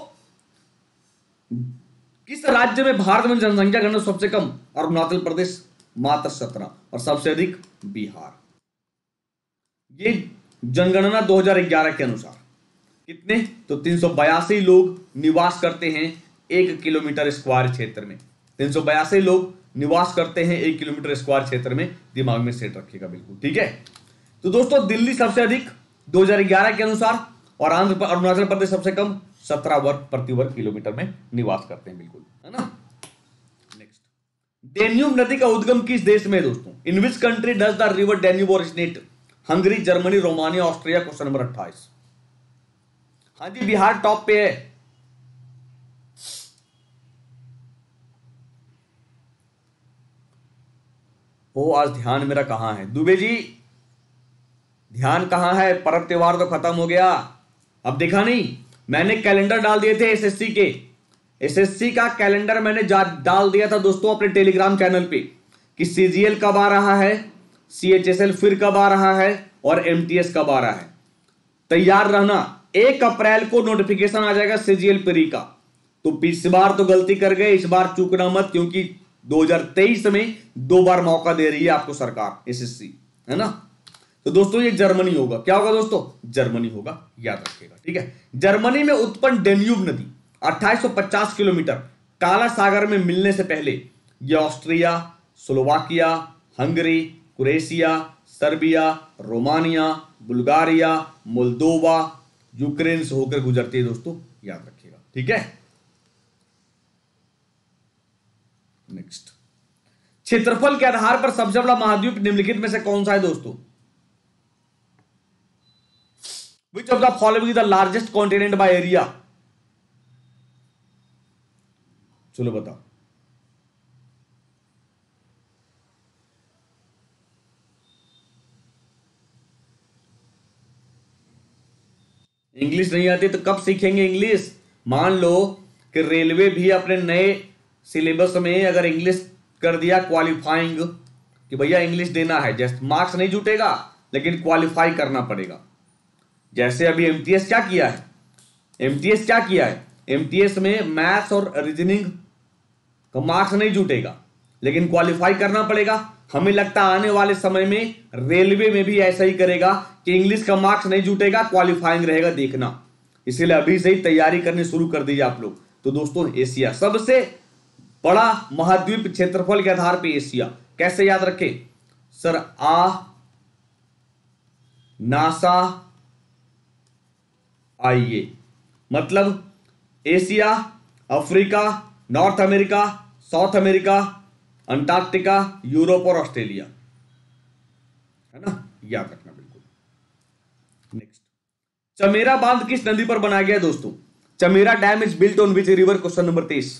किस राज्य में भारत में जनसंख्या घनत्व सबसे कम? अरुणाचल प्रदेश मात्र 17, और सबसे अधिक बिहार। ये जनगणना 2011 के अनुसार कितने? तो 382 लोग निवास करते हैं 1 किलोमीटर स्क्वायर क्षेत्र में। 382 लोग निवास करते हैं 1 किलोमीटर स्क्वायर क्षेत्र में, दिमाग में सेट रखिएगा बिल्कुल, ठीक है। तो दोस्तों, दिल्ली सबसे अधिक 2011 के अनुसार, और अरुणाचल प्रदेश सबसे कम 17 वर्ग किलोमीटर में निवास करते हैं, बिल्कुल, है ना। नेक्स्ट, डेन्यूब नदी का उद्गम किस देश में है दोस्तों? In which country does the river Danube originate? Hungary, Germany, Romania, Austria. Question number 28। हाँ जी, बिहार टॉप पे है। ओ, आज ध्यान मेरा कहां है दुबे जी? ध्यान कहां है? पर्व त्योहार तो खत्म हो गया, अब देखा नहीं? मैंने कैलेंडर डाल दिए थे एसएससी के। एसएससी का कैलेंडर मैंने डाल दिया था दोस्तों अपने टेलीग्राम चैनल पे, कि सीजीएल कब आ रहा है, सीएचएसएल फिर कब आ रहा है, और एमटीएस कब आ रहा है। तैयार रहना, 1 अप्रैल को नोटिफिकेशन आ जाएगा सीजीएल प्री का। तो इस बार तो गलती कर गए, इस बार चूकना मत, क्योंकि 2023 में 2 बार मौका दे रही है आपको सरकार, एसएससी, है ना। तो दोस्तों, ये जर्मनी होगा। क्या होगा दोस्तों? जर्मनी होगा, याद रखिएगा, ठीक है। जर्मनी में उत्पन्न डेन्यूब नदी 2850 किलोमीटर काला सागर में मिलने से पहले यह Austria, Slovakia, Hungary, Croatia, Serbia, Romania, Bulgaria, Moldova, Ukraine से होकर गुजरती है दोस्तों, याद रखिएगा, ठीक है। नेक्स्ट, क्षेत्रफल के आधार पर सबसे बड़ा महाद्वीप निम्नलिखित में से कौन सा है दोस्तों? Which of the following is the largest continent by area? चलो बताओ। इंग्लिश नहीं आती तो कब सीखेंगे इंग्लिश? मान लो कि रेलवे भी अपने नए सिलेबस में अगर इंग्लिश कर दिया क्वालिफाइंग, कि भैया इंग्लिश देना है, जैसे मार्क्स नहीं जुटेगा लेकिन क्वालिफाई करना पड़ेगा। जैसे अभी एमटीएस क्या किया है? एमटीएस क्या किया है? एमटीएस में मैथ्स और रीजनिंग का मार्क्स नहीं जुटेगा लेकिन क्वालिफाई करना पड़ेगा। हमें लगता है आने वाले समय में रेलवे में भी ऐसा ही करेगा कि इंग्लिश का मार्क्स नहीं जुटेगा, क्वालिफाइंग रहेगा, देखना। इसीलिए अभी से ही तैयारी करनी शुरू कर दीजिए आप लोग। तो दोस्तों, एशिया सबसे बड़ा महाद्वीप क्षेत्रफल के आधार पर एशिया। कैसे याद रखें सर? नासा आइए, मतलब Asia, Africa, North America, South America, Antarctica, Europe और ऑस्ट्रेलिया, है ना, याद रखना बिल्कुल। नेक्स्ट, चमेरा बांध किस नदी पर बनाया गया है दोस्तों? Chamera dam is built on which river? Question number 23।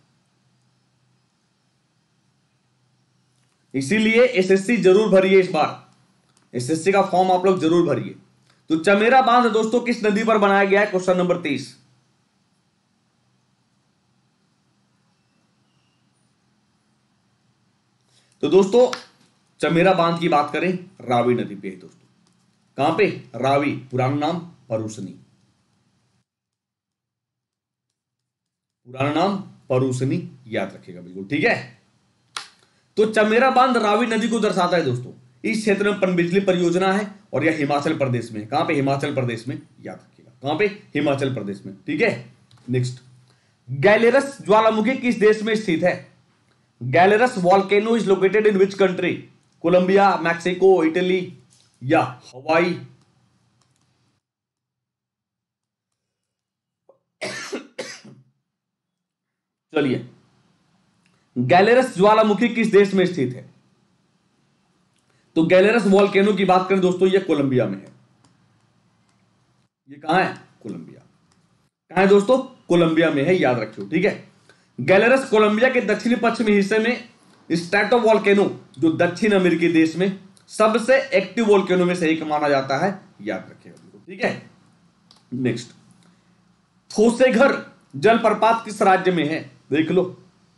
इसीलिए एसएससी जरूर भरिए इस बार, एसएससी का फॉर्म आप लोग जरूर भरिए। तो चमेरा बांध दोस्तों किस नदी पर बनाया गया है? Question number 23। तो दोस्तों, चमेरा बांध की बात करें, रावी नदी पे है दोस्तों। कहां पे? रावी, पुराना नाम परूसनी, पुराना नाम परूसनी, याद रखिएगा बिल्कुल, ठीक है। तो चमेरा बांध रावी नदी को दर्शाता है दोस्तों। इस क्षेत्र में पनबिजली परियोजना है और यह हिमाचल प्रदेश में है। कहां पे? हिमाचल प्रदेश में, याद रखिएगा, कहां पे? हिमाचल प्रदेश में, ठीक है। नेक्स्ट, गैलेरस ज्वालामुखी किस देश में स्थित है? Galeras volcano is located in which country? Colombia, Mexico, Italy या हवाई? चलिए, गैलेरस ज्वालामुखी किस देश में स्थित है? तो गैलेरस वॉल्केनो की बात करें दोस्तों, यह कोलंबिया में है। ये कहां है? कोलंबिया। कहां है दोस्तों? कोलंबिया में है, याद रखियो, ठीक है। गैलेरस कोलंबिया के दक्षिणी पश्चिमी हिस्से में स्ट्रैटोवोल्केनो जो दक्षिण अमेरिकी देश में सबसे एक्टिव वोल्केनो में से एक माना जाता है, याद रखिएगा। ठीक है, नेक्स्ट, थोसेघर जलप्रपात किस राज्य में है? देख लो,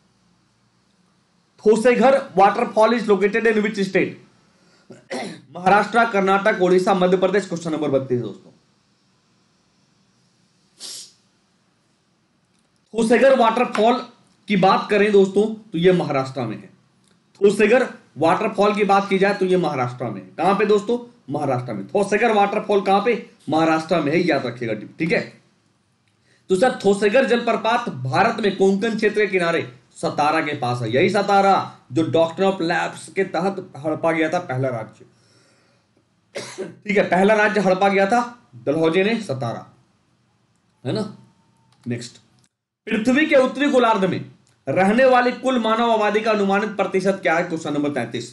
Thoseghar waterfall is located in which state? Maharashtra, Karnataka, Odisha, Madhya Pradesh. Question number 32 दोस्तों। थोसेघर वाटरफॉल की बात करें दोस्तों तो यह महाराष्ट्र में है। थोसेघर वाटरफॉल की बात की जाए तो यह महाराष्ट्र में है। कहां पे दोस्तों? महाराष्ट्र में। थोसेघर वाटरफॉल कहां पे? महाराष्ट्र में है, याद रखिएगा। ठीक है, तो सर थोसेघर जलप्रपात भारत में कोंकण क्षेत्र के किनारे सतारा के पास है। यही सतारा जो डॉक्टर ऑफ लैब्स के तहत हड़पा गया था, पहला राज्य। ठीक है, पहला राज्य हड़पा गया था डलहौजी ने, सतारा, है ना। नेक्स्ट, पृथ्वी के उत्तरी गोलार्ध में रहने वाली कुल मानव आबादी का अनुमानित प्रतिशत क्या है? Question number 33।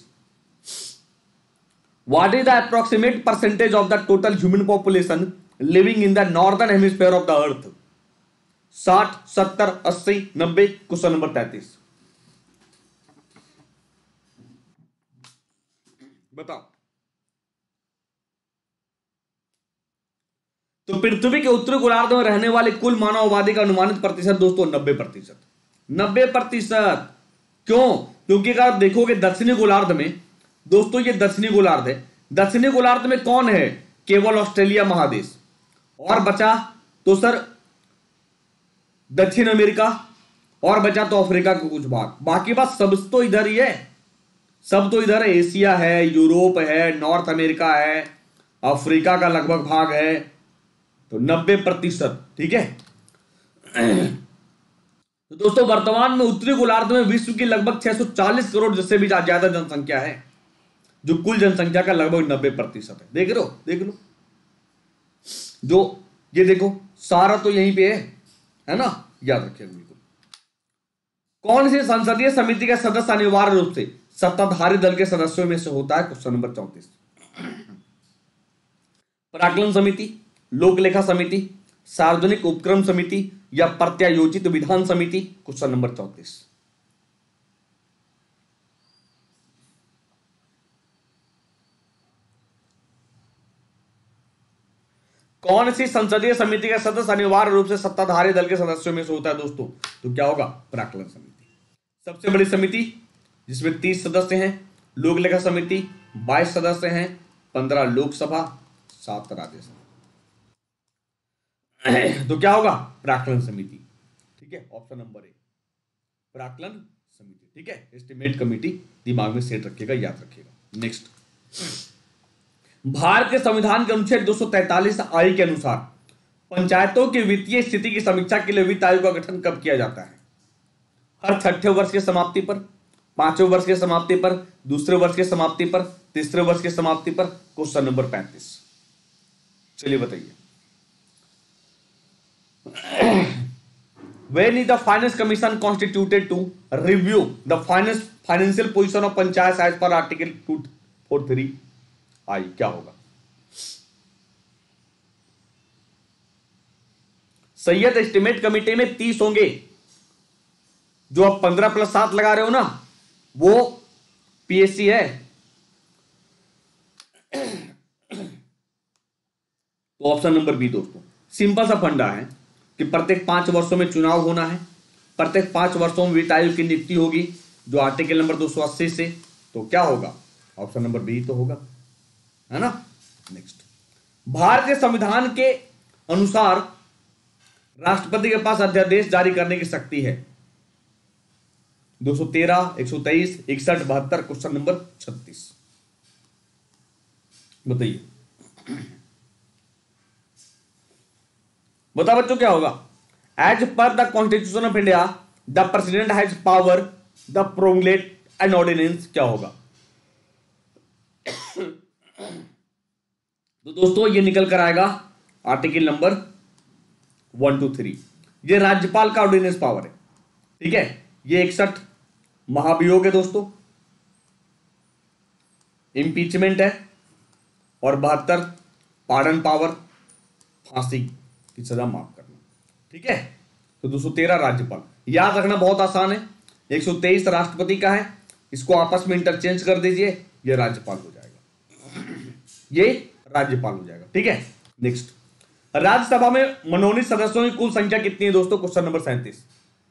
What is the approximate percentage of the total human population living in the northern hemisphere of the earth? 60, 70, 80, 90। Question number 33 बताओ। तो पृथ्वी के उत्तरी गोलार्ध में रहने वाले कुल मानव आबादी का अनुमानित प्रतिशत दोस्तों 90%। 90%। क्यों? क्योंकि अगर आप देखोगे दक्षिणी गोलार्ध में दोस्तों, ये दक्षिणी गोलार्ध है, दक्षिणी गोलार्ध में कौन है? केवल ऑस्ट्रेलिया महादेश, और बचा तो सर दक्षिण अमेरिका, और बचा तो अफ्रीका के कुछ भाग। बाकी बात सब तो इधर ही है, सब तो इधर है। एशिया है, यूरोप है, नॉर्थ अमेरिका है, अफ्रीका का लगभग भाग है। तो 90%। ठीक है, तो दोस्तों वर्तमान में उत्तरी गोलार्ध में विश्व की लगभग 640 करोड़ जिससे भी ज्यादा जनसंख्या है, जो कुल जनसंख्या का लगभग 90% है। देख लो, देख लो, जो ये देखो सारा तो यहीं पे है ना, याद रखिएगा बिल्कुल। कौन सी संसदीय समिति का सदस्य अनिवार्य रूप से सत्ताधारी दल के सदस्यों में से होता है? Question number 34। पराक्रम समिति, लोक लेखा समिति, सार्वजनिक उपक्रम समिति या प्रत्यायोजित विधान समिति? Question number 34। कौन सी संसदीय समिति का सदस्य अनिवार्य रूप से सत्ताधारी दल के सदस्यों में से होता है दोस्तों? तो क्या होगा? पराक्रम समिति। सबसे बड़ी समिति जिसमें 30 सदस्य हैं। लोक लेखा समिति 22 सदस्य हैं, 15 लोकसभा, 7 राज्यसभा। तो क्या होगा? प्राक्कलन समिति। ठीक है, ऑप्शन नंबर ए, प्राक्कलन समिति। ठीक है, एस्टिमेट कमेटी दिमाग में सेट रखिएगा, याद रखिएगा। नेक्स्ट, भारत के संविधान के अनुच्छेद 243 आई के अनुसार पंचायतों की वित्तीय स्थिति की समीक्षा के लिए वित्त आयोग का गठन कब किया जाता है? हर 6ठे वर्ष की समाप्ति पर, 5वें वर्ष की समाप्ति पर, दूसरे वर्ष की समाप्ति पर, तीसरे वर्ष की समाप्ति पर? Question number 35। चलिए बताइए। When is the Finance Commission constituted to review the financial position of panchayats as per Article 243 आई? क्या होगा? सैयद एस्टिमेट कमेटी में 30 होंगे। जो आप 15 + 7 लगा रहे हो ना, वो पीएससी है। तो ऑप्शन नंबर बी दोस्तों, सिंपल सा फंडा है कि प्रत्येक 5 वर्षों में चुनाव होना है, प्रत्येक 5 वर्षों में वित्त आयोग की नियुक्ति होगी, जो आर्टिकल नंबर 280 से। तो क्या होगा? ऑप्शन नंबर बी तो होगा, है ना। नेक्स्ट, भारतीय संविधान के अनुसार राष्ट्रपति के पास अध्यादेश जारी करने की शक्ति है 213, 123, 61, 72। क्वेश्चन नंबर 36 बताइए। बताओ बच्चों क्या होगा? As per the constitution of India the president has power the promulgate an ordinance. क्या होगा? तो दोस्तों ये निकल कर आएगा आर्टिकल नंबर 123। ये राज्यपाल का ऑर्डिनेंस पावर है। ठीक है, ये 61 महाभियोग है दोस्तों, इंपीचमेंट है, और 72 पार्डन पावर, फांसी की सजा माफ करना। ठीक है, तो 213 राज्यपाल। याद रखना बहुत आसान है। 123 राष्ट्रपति का है, इसको आपस में इंटरचेंज कर दीजिए, ये राज्यपाल हो जाएगा, ये राज्यपाल हो जाएगा। ठीक है, नेक्स्ट, राज्यसभा में मनोनीत सदस्यों की कुल संख्या कितनी है दोस्तों? Question number 37।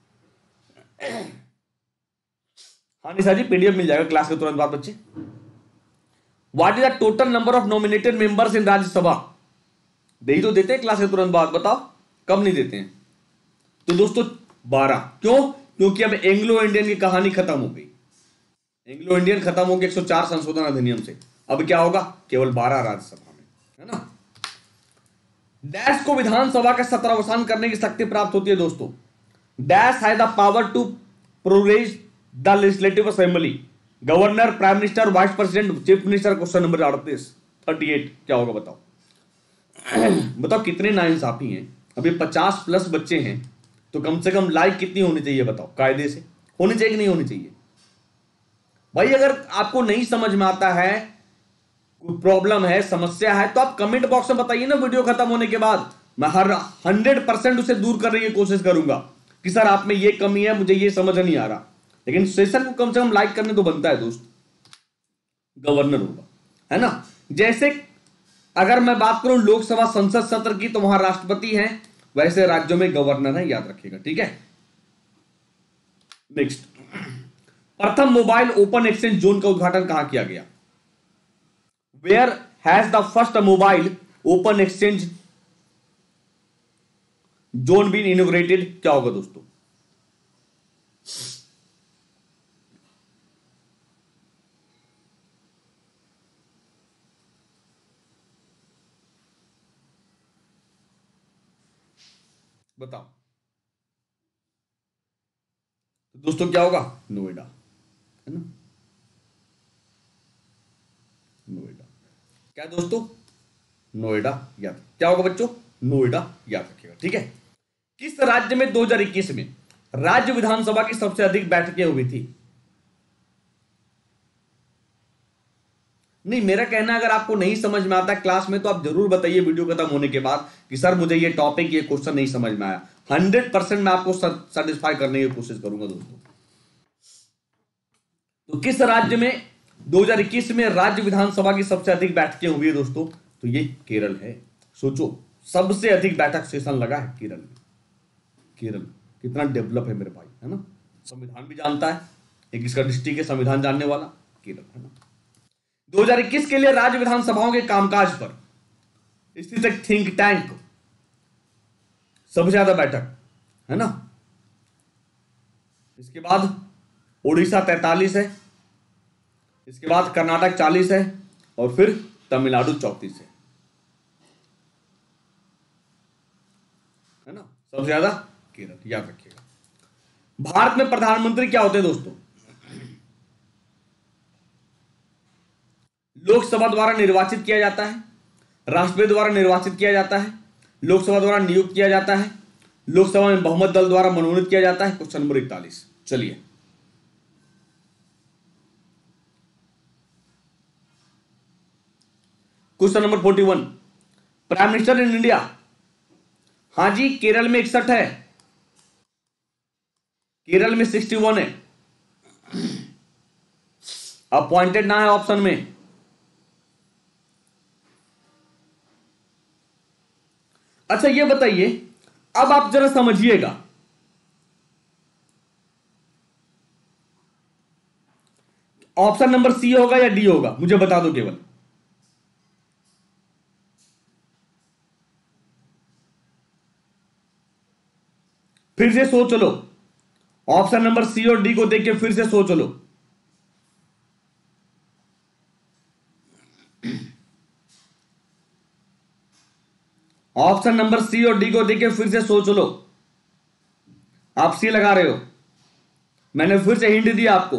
हाँ निशा जी, पीडीएफ मिल जाएगा क्लास के तुरंत बाद बच्चे। What is the total number of nominated members in Rajya Sabha? दे ही तो देते हैं क्लास के तुरंत बाद, बताओ कब नहीं देते हैं? तो दोस्तों 12। क्यों? क्योंकि अब एंग्लो इंडियन की कहानी खत्म हो गई, एंग्लो इंडियन खत्म हो गया 104 संशोधन अधिनियम से। अब क्या होगा? केवल 12 राज्यसभा में, है ना। डैश को विधानसभा का सत्रावसान करने की शक्ति प्राप्त होती है दोस्तों। Dash has the power to prorogue the legislative assembly, governor, prime minister, vice president, chief minister. Question number 38 क्या होगा बताओ? बताओ कितने नाइंसाफी हैं। अभी 50 प्लस बच्चे हैं, तो कम से कम लाइक कितनी होनी चाहिए बताओ? कायदे से होनी चाहिए कि नहीं होनी चाहिए? भाई अगर आपको नहीं समझ में आता है, कोई प्रॉब्लम है, समस्या है, तो आप कमेंट बॉक्स में बताइए ना वीडियो खत्म होने के बाद। मैं हर 100% उसे दूर करने की कोशिश करूंगा कि सर आप में ये कमी है, मुझे ये समझ नहीं आ रहा। लेकिन सेशन को कम से कम लाइक करने तो बनता है दोस्त। गवर्नर होगा, है ना। जैसे अगर मैं बात करूं लोकसभा संसद सत्र की, तो वहां राष्ट्रपति हैं, वैसे राज्यों में गवर्नर है, याद रखिएगा। ठीक है, नेक्स्ट, प्रथम मोबाइल ओपन एक्सचेंज जोन का उद्घाटन कहां किया गया? Where has the first mobile open exchange zone been inaugurated? क्या होगा दोस्तों? बताओ दोस्तों, क्या होगा? नोएडा, है ना, नोएडा। क्या दोस्तों? नोएडा। याद क्या होगा बच्चों? नोएडा, याद रखिएगा। ठीक है, किस राज्य में 2021 में राज्य विधानसभा की सबसे अधिक बैठकें हुई थी? नहीं, मेरा कहना अगर आपको नहीं समझ में आता क्लास में, तो आप जरूर बताइए वीडियो खत्म होने के बाद कि सर मुझे ये टॉपिक, ये क्वेश्चन नहीं समझ में आया। 100% मैं आपको सेटिस्फाई करने की कोशिश करूंगा दोस्तों। तो किस राज्य में 2021 में राज्य विधानसभा की सबसे अधिक बैठकें हुई है दोस्तों? तो ये केरल है। सोचो, सबसे अधिक बैठक सेशन लगा है केरल में। केरल कितना डेवलप है मेरे भाई, है ना, संविधान भी जानता है, एक इसका डिस्ट्रिक्ट है संविधान जानने वाला, केरल, है ना। 2021 के लिए राज्य विधानसभाओं के कामकाज पर स्थित एक थिंक टैंक, सबसे ज्यादा बैठक, है ना। इसके बाद उड़ीसा 43 है, इसके बाद कर्नाटक 40 है, और फिर तमिलनाडु 34 है ना। सबसे ज्यादा केरल, याद रखिएगा। भारत में प्रधानमंत्री क्या होते हैं दोस्तों? लोकसभा द्वारा निर्वाचित किया जाता है, राष्ट्रपति द्वारा निर्वाचित किया जाता है, लोकसभा द्वारा नियुक्त किया जाता है, लोकसभा में बहुमत दल द्वारा मनोनीत किया जाता है। Question number 41। चलिए, question number 41, prime minister in India. हां जी, केरल में 61 है, केरल में 61 है, अपॉइंटेड ना है ऑप्शन में। अच्छा ये बताइए, अब आप जरा समझिएगा, ऑप्शन नंबर सी होगा या डी होगा? मुझे बता दो केवल। फिर से सोच लो, ऑप्शन नंबर सी और डी को देख के फिर से सोच लो। ऑप्शन नंबर सी और डी को देख के फिर से सोच लो। आप सी लगा रहे हो, मैंने फिर से हिंट दिया आपको।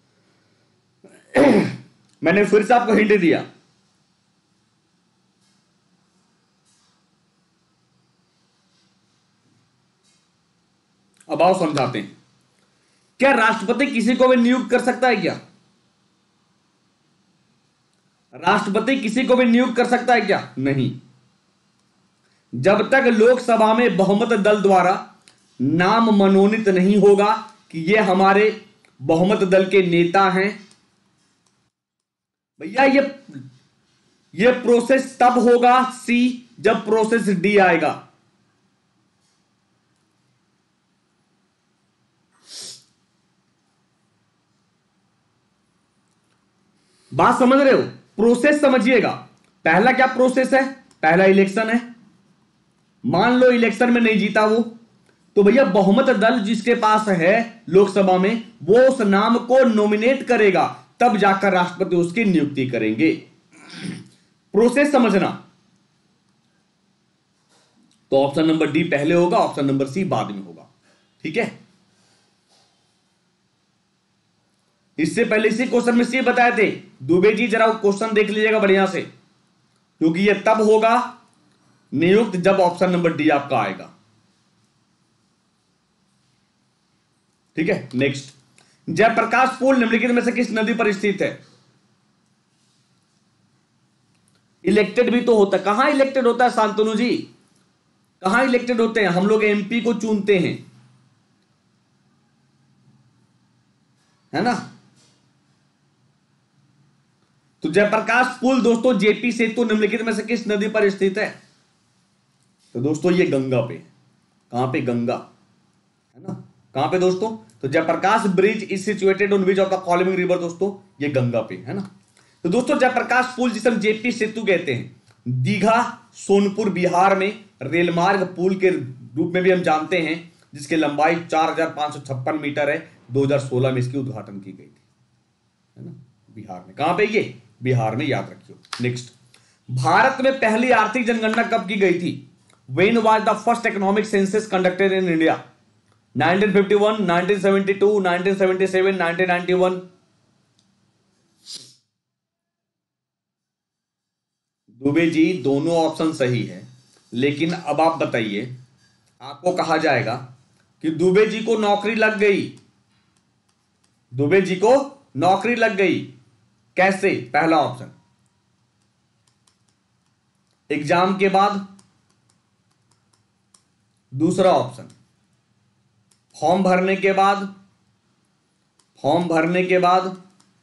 मैंने फिर से आपको हिंट दिया। अब आओ समझाते हैं। क्या राष्ट्रपति किसी को भी नियुक्त कर सकता है क्या? राष्ट्रपति किसी को भी नियुक्त कर सकता है क्या? नहीं, जब तक लोकसभा में बहुमत दल द्वारा नाम मनोनीत नहीं होगा कि ये हमारे बहुमत दल के नेता हैं। भैया ये प्रोसेस तब होगा सी जब प्रोसेस डी आएगा। बात समझ रहे हो? प्रोसेस समझिएगा। पहला क्या प्रोसेस है? पहला इलेक्शन है। मान लो इलेक्शन में नहीं जीता वो, तो भैया बहुमत दल जिसके पास है लोकसभा में, वो उस नाम को नॉमिनेट करेगा, तब जाकर राष्ट्रपति उसकी नियुक्ति करेंगे। प्रोसेस समझना। तो ऑप्शन नंबर डी पहले होगा, ऑप्शन नंबर सी बाद में होगा। ठीक है, इससे पहले इसी क्वेश्चन में सी बताए थे। दुबे जी जरा क्वेश्चन देख लीजिएगा बढ़िया से, क्योंकि यह तब होगा नियुक्त जब ऑप्शन नंबर डी आपका आएगा। ठीक है, नेक्स्ट, जयप्रकाश पुल निम्नलिखित में से किस नदी पर स्थित है? इलेक्टेड भी तो होता है। कहां इलेक्टेड होता है शांतनु जी? कहां इलेक्टेड होते हैं? हम लोग एमपी को चुनते हैं, है ना। तो जयप्रकाश पुल दोस्तों, जेपी सेतु निम्नलिखित में से किस नदी पर स्थित है? तो दोस्तों ये गंगा पे। कहां पे? गंगा, है ना। कहां पे दोस्तों? तो Jayaprakash bridge is situated on which of the following river? दोस्तों ये गंगा पे, है ना। तो दोस्तों जयप्रकाश पुल जिसे हम जेपी सेतु कहते हैं, दीघा सोनपुर बिहार में रेलमार्ग पुल के रूप में भी हम जानते हैं, जिसकी लंबाई 4556 मीटर है। 2016 में इसकी उद्घाटन की गई थी, है ना, बिहार में। कहां पे? ये बिहार में, याद रखियो। नेक्स्ट, भारत में पहली आर्थिक जनगणना कब की गई थी? When was the first economic census conducted in India? 1951, 1972, 1977, 1991? Dubey ji दोनों ऑप्शन सही है, लेकिन अब आप बताइए, आपको कहा जाएगा कि दुबे जी को नौकरी लग गई। दुबे जी को नौकरी लग गई कैसे? पहला ऑप्शन, एग्जाम के बाद। दूसरा ऑप्शन, फॉर्म भरने के बाद। फॉर्म भरने के बाद।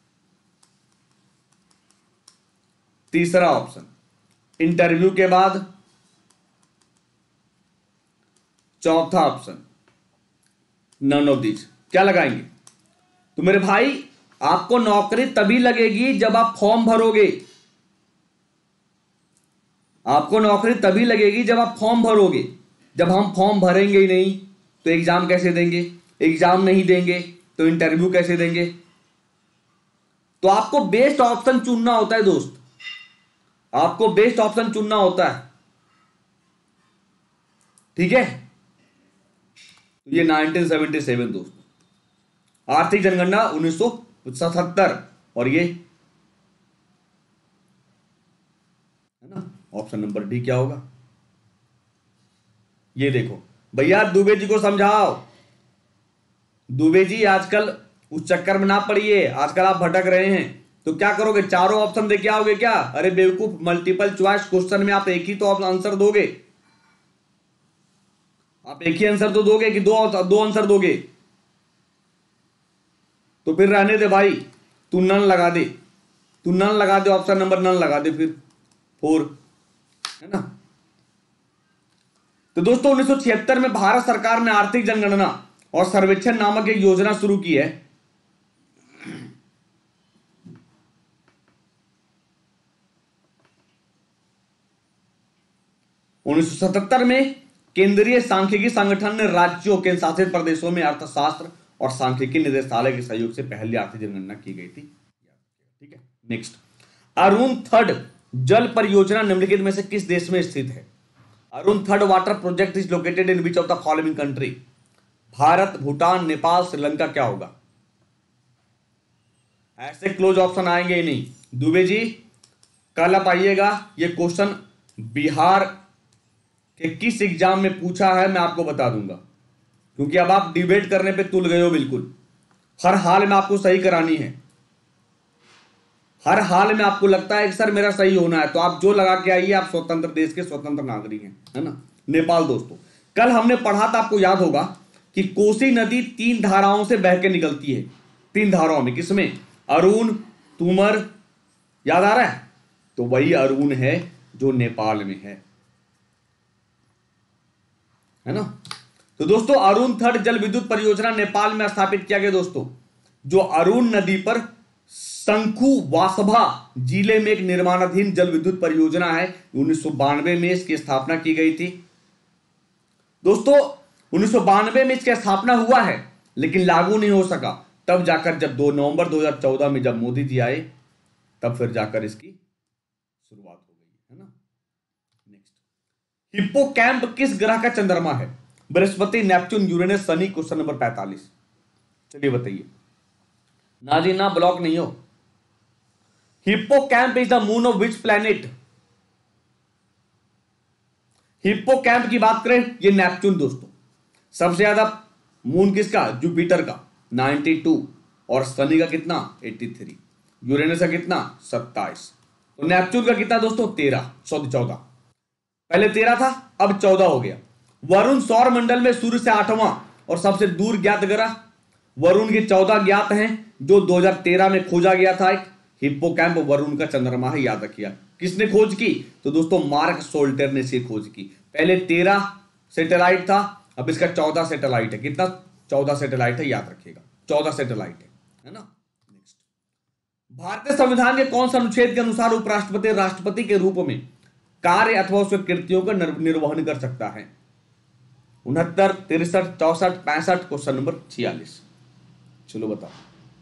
तीसरा ऑप्शन, इंटरव्यू के बाद। चौथा ऑप्शन, नन ऑफ दीज। क्या लगाएंगे? तो मेरे भाई आपको नौकरी तभी लगेगी जब आप फॉर्म भरोगे। आपको नौकरी तभी लगेगी जब आप फॉर्म भरोगे। जब हम फॉर्म भरेंगे ही नहीं तो एग्जाम कैसे देंगे? एग्जाम नहीं देंगे तो इंटरव्यू कैसे देंगे? तो आपको बेस्ट ऑप्शन चुनना होता है दोस्त, आपको बेस्ट ऑप्शन चुनना होता है। ठीक है, तो ये 1977 दोस्तों, आर्थिक जनगणना 1977, और ये, है ना, ऑप्शन नंबर डी क्या होगा? ये देखो भैया, दुबे जी को समझाओ। दुबे जी आजकल उस चक्कर में ना पड़िए, आजकल आप भटक रहे हैं। तो क्या करोगे? चारों ऑप्शन देके आओगे क्या? अरे बेवकूफ, मल्टीपल चॉइस क्वेश्चन में आप एक ही तो आंसर दोगे। आप एक ही आंसर तो दोगे कि दो आंसर दोगे? तो फिर रहने दे भाई, तू नन लगा दे, तू नन लगा दे, ऑप्शन नंबर नन लगा दे, फिर 4, है ना। तो दोस्तों 1976 में भारत सरकार ने आर्थिक जनगणना और सर्वेक्षण नामक एक योजना शुरू की है। उन्नीस सौ 77 में केंद्रीय सांख्यिकी संगठन ने राज्यों के शासित प्रदेशों में अर्थशास्त्र और सांख्यिकी निदेशालय के सहयोग से पहली आर्थिक जनगणना की गई थी। ठीक है, नेक्स्ट, अरुण थर्ड जल परियोजना निम्नलिखित में से किस देश में स्थित है? Arun third water project is located in which of the following country? Bharat, Bhutan, Nepal, Sri Lanka? क्या होगा? ऐसे क्लोज ऑप्शन आएंगे ही नहीं। दुबे जी कल आप आइएगा, ये क्वेश्चन बिहार के किस एग्जाम में पूछा है मैं आपको बता दूंगा, क्योंकि अब आप डिबेट करने पे तुल गए हो। बिल्कुल हर हाल में आपको सही करानी है, हर हाल में आपको लगता है कि सर मेरा सही होना है, तो आप जो लगा के आइए, आप स्वतंत्र देश के स्वतंत्र नागरिक हैं, है ना। नेपाल दोस्तों, कल हमने पढ़ा था, आपको याद होगा कि कोसी नदी 3 धाराओं से बह के निकलती है। 3 धाराओं में, किसमें? अरुण, तुमर, याद आ रहा है? तो वही अरुण है जो नेपाल में है ना? तो दोस्तों अरुण थर्ड जल विद्युत परियोजना नेपाल में स्थापित किया गया दोस्तों, जो अरुण नदी पर शंखु वासभा जिले में एक निर्माणाधीन जल विद्युत परियोजना है। 1992 में इसकी स्थापना की गई थी दोस्तों। 1992 में इसकी स्थापना हुआ है लेकिन लागू नहीं हो सका। तब जाकर जब 2 नवंबर 2014 में जब मोदी जी आए तब फिर जाकर इसकी शुरुआत हो गई है ना। नेक्स्ट, हिप्पोकैम्प किस ग्रह का चंद्रमा है? Brihaspati, Neptune, Uranus, Shani. Question number 45। चलिए बताइए। ना जी ना, ब्लॉक नहीं हो। Hippocamp is the moon of which planet? Hippocamp की बात करें, ये नेपच्यून दोस्तों। सबसे ज्यादा मून किसका? जुपिटर का 92, और शनि का कितना? 83। यूरेनस का कितना? 27। तो नेपच्यून का कितना दोस्तों? 14। पहले 13 था, अब 14 हो गया। वरुण सौर मंडल में सूर्य से 8वां और सबसे दूर ज्ञात ग्रह। वरुण के 14 ज्ञात हैं जो 2013 में खोजा गया था। एक हिप्पोकैम्प वरुण का चंद्रमा है, याद रखिए। किसने खोज की? तो दोस्तों मार्क सोल्टर ने इसे खोज की। पहले 13 सैटेलाइट था, अब इसका 14 सैटेलाइट है। कितना? 14 सैटेलाइट है, याद रखिएगा। 14 सैटेलाइट है ना। नेक्स्ट, भारतीय संविधान के कौन सा अनुच्छेद के अनुसार उपराष्ट्रपति राष्ट्रपति के रूप में कार्य अथवा उसके कृत्यों का निर्वहन कर सकता है? 69, 63, 64, 65। Question number 46। चलो बताओ।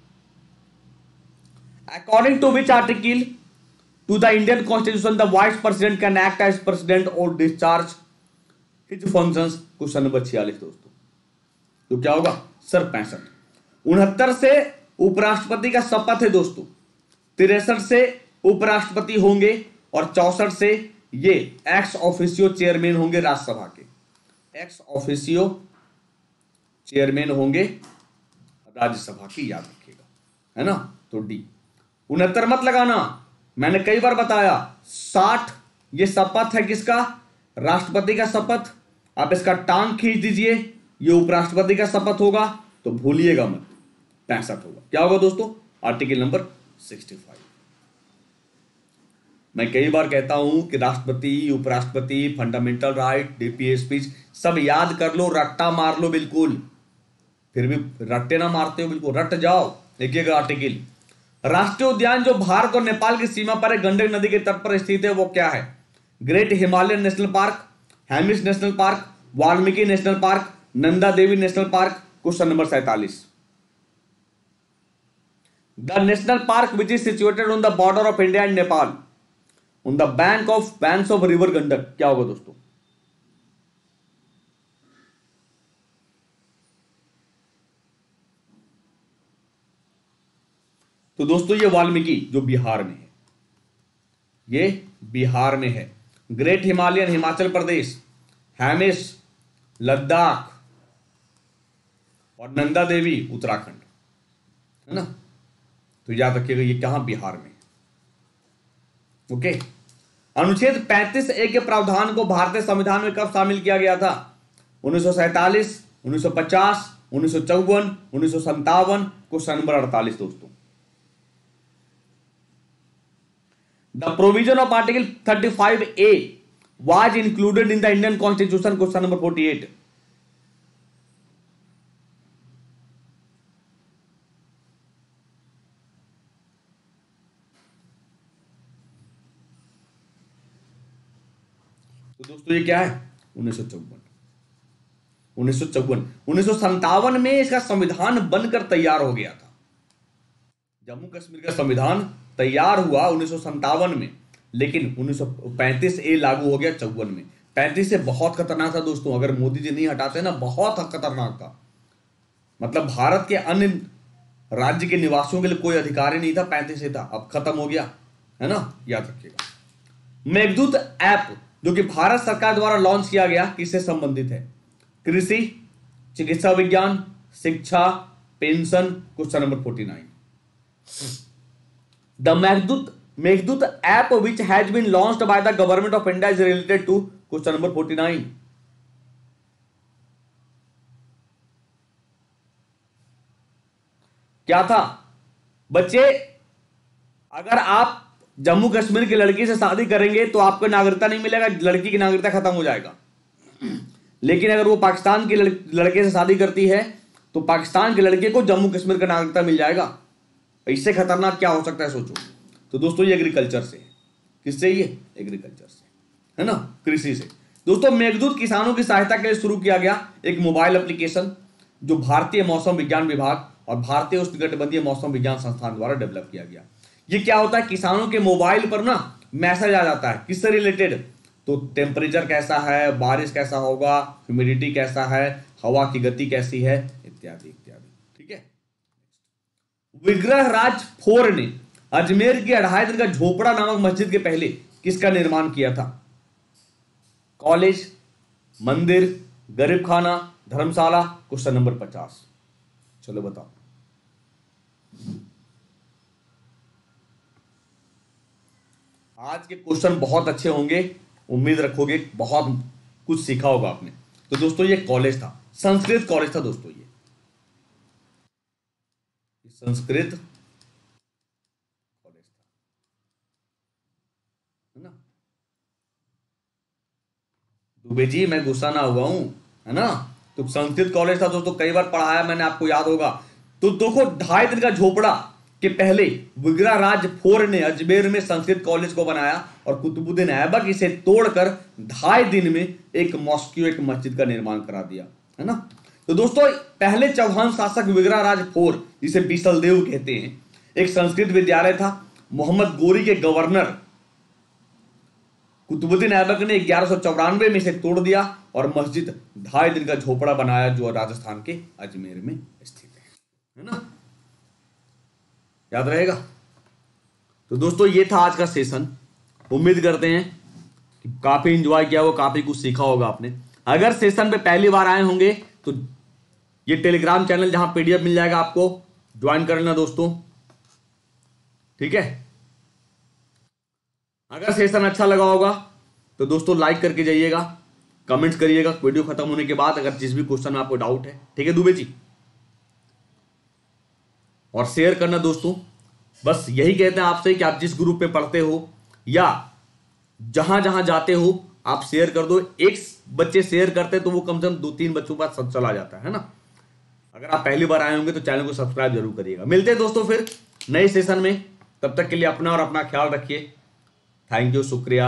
According to which article to the Indian constitution the vice president can act as president or discharge his functions? Question number 46 दोस्तों। तो क्या होगा सर? 65। 69 से उपराष्ट्रपति का शपथ है दोस्तों, 63 से उपराष्ट्रपति होंगे और 64 से ये एक्स ऑफिसियो चेयरमैन होंगे राज्यसभा के। एक्स ऑफिसियो चेयरमैन होंगे राज्यसभा की, याद रखिएगा, है ना। तो डी। 69 मत लगाना, मैंने कई बार बताया। 60 ये शपथ है किसका? राष्ट्रपति का शपथ। आप इसका टांग खींच दीजिए, ये उपराष्ट्रपति का शपथ होगा, तो भूलिएगा मत। 65 होगा। क्या होगा दोस्तों? Article number 65। मैं कई बार कहता हूं कि राष्ट्रपति, उपराष्ट्रपति, फंडामेंटल राइट, डीपीए स्पीच सब याद कर लो, रट्टा मार लो बिल्कुल। फिर भी रट्टे ना मारते हो, बिल्कुल रट जाओ एक एक आर्टिकल। राष्ट्रीय उद्यान जो भारत और नेपाल की सीमा पर है, गंडक नदी के तट पर स्थित है, वो क्या है? Great Himalayan national park, Hemis national park, Valmiki national park, Nanda Devi national park. Question number 47। The national park which is situated on the border of India and Nepal on the banks of river Gandak, क्या होगा दोस्तों? तो दोस्तों ये वाल्मीकि जो बिहार में है, ये बिहार में है। ग्रेट हिमालयन हिमाचल प्रदेश, हेमिस लद्दाख और नंदा देवी उत्तराखंड, है ना। तो याद रखिएगा ये कहां? बिहार में। ओके। अनुच्छेद 35A के प्रावधान को भारतीय संविधान में कब शामिल किया गया था? 1947, 1950, 1954, 1957। क्वेश्चन नंबर 48 दोस्तों। The provision of article 35A was included in the Indian Constitution? Question number 48। तो दोस्तों ये क्या है? 1954। 1957 में इसका संविधान बनकर तैयार हो गया था। जम्मू कश्मीर का संविधान तैयार हुआ 1957 में, लेकिन 1935A लागू हो गया 54 में। 35 से बहुत खतरनाक था दोस्तों, अगर मोदी जी नहीं हटाते ना, बहुत खतरनाक था। मतलब भारत के अन्य राज्य के निवासियों के लिए कोई अधिकार ही नहीं था, 35 से था, अब खत्म हो गया, है ना, याद रखिएगा। मेघदूत ऐप जो कि भारत सरकार द्वारा लॉन्च किया गया, किससे संबंधित है? कृषि, चिकित्सा विज्ञान, शिक्षा, pension. Question number 49। The Meghdoot app which has been launched by the government of India is related to? Question number 49। क्या था बच्चे, अगर आप जम्मू कश्मीर की लड़की से शादी करेंगे तो आपको नागरिकता नहीं मिलेगा, लड़की की नागरिकता खत्म हो जाएगा। लेकिन अगर वो पाकिस्तान के लड़के से शादी करती है तो पाकिस्तान के लड़के को जम्मू कश्मीर का नागरिकता मिल जाएगा। इससे खतरनाक क्या हो सकता है सोचो। तो दोस्तों ये एग्रीकल्चर से है। किससे? ये एग्रीकल्चर से, है ना, कृषि से। दोस्तों मेघदूत किसानों की सहायता के लिए शुरू किया गया एक मोबाइल एप्लीकेशन जो भारतीय मौसम विज्ञान विभाग और भारतीय उष्णकटिबंधीय मौसम विज्ञान संस्थान द्वारा डेवलप किया गया। ये क्या होता है, किसानों के मोबाइल पर ना मैसेज आ जाता है किससे रिलेटेड, तो टेम्परेचर कैसा है, बारिश कैसा होगा, ह्यूमिडिटी कैसा है, हवा की गति कैसी है, इत्यादि इत्यादि। ठीक है। विग्रहराज फोर ने अजमेर की 2.5 दिन का झोपड़ा नामक मस्जिद के पहले किसका निर्माण किया था? कॉलेज, मंदिर, गरीब खाना, धर्मशाला। Question number 50। चलो बताओ। आज के क्वेश्चन बहुत अच्छे होंगे, उम्मीद रखोगे बहुत कुछ सीखा होगा आपने। तो दोस्तों ये कॉलेज था, संस्कृत कॉलेज था दोस्तों, ये संस्कृत कॉलेज था, है ना। दुबे जी मैं गुस्सा ना हुआ हूं, है ना। तो संस्कृत कॉलेज था दोस्तों, कई बार पढ़ाया मैंने, आपको याद होगा। तो देखो 2.5 दिन का झोपड़ा के पहले विग्रहराज फोर ने अजमेर में संस्कृत कॉलेज को बनाया और कुतुबुद्दीन ऐबक इसे तोड़कर 2.5 दिन में एक मॉस्क्यू, एक मस्जिद का निर्माण करा दिया, है ना। तो दोस्तों पहले चौहान शासक विग्रहराज फोर, जिसे बीसलदेव कहते हैं, एक संस्कृत विद्यालय था। मोहम्मद गोरी के गवर्नर कुतुबुद्दीन ऐबक ने 1194 में इसे तोड़ दिया और मस्जिद 2.5 दिन का झोपड़ा बनाया जो राजस्थान के अजमेर में स्थित है ना। याद रहेगा। तो दोस्तों ये था आज का सेशन। उम्मीद करते हैं कि काफी इंजॉय किया होगा, काफी कुछ सीखा होगा आपने। अगर सेशन पे पहली बार आए होंगे तो ये टेलीग्राम चैनल जहां पीडीएफ मिल जाएगा आपको, ज्वाइन कर लेना दोस्तों, ठीक है। अगर सेशन अच्छा लगा होगा तो दोस्तों लाइक करके जाइएगा, कमेंट्स करिएगा वीडियो खत्म होने के बाद, अगर जिस भी क्वेश्चन में आपको डाउट है, ठीक है दुबे जी। और शेयर करना दोस्तों। बस यही कहते हैं आपसे कि आप जिस ग्रुप में पढ़ते हो या जहां जहां जाते हो आप शेयर कर दो। एक बच्चे शेयर करते तो वो कम से कम 2-3 बच्चों के पास सब चला जाता है ना। अगर आप पहली बार आए होंगे तो चैनल को सब्सक्राइब जरूर करिएगा। मिलते हैं दोस्तों फिर नए सेशन में, तब तक के लिए अपना और अपना ख्याल रखिए। थैंक यू, शुक्रिया।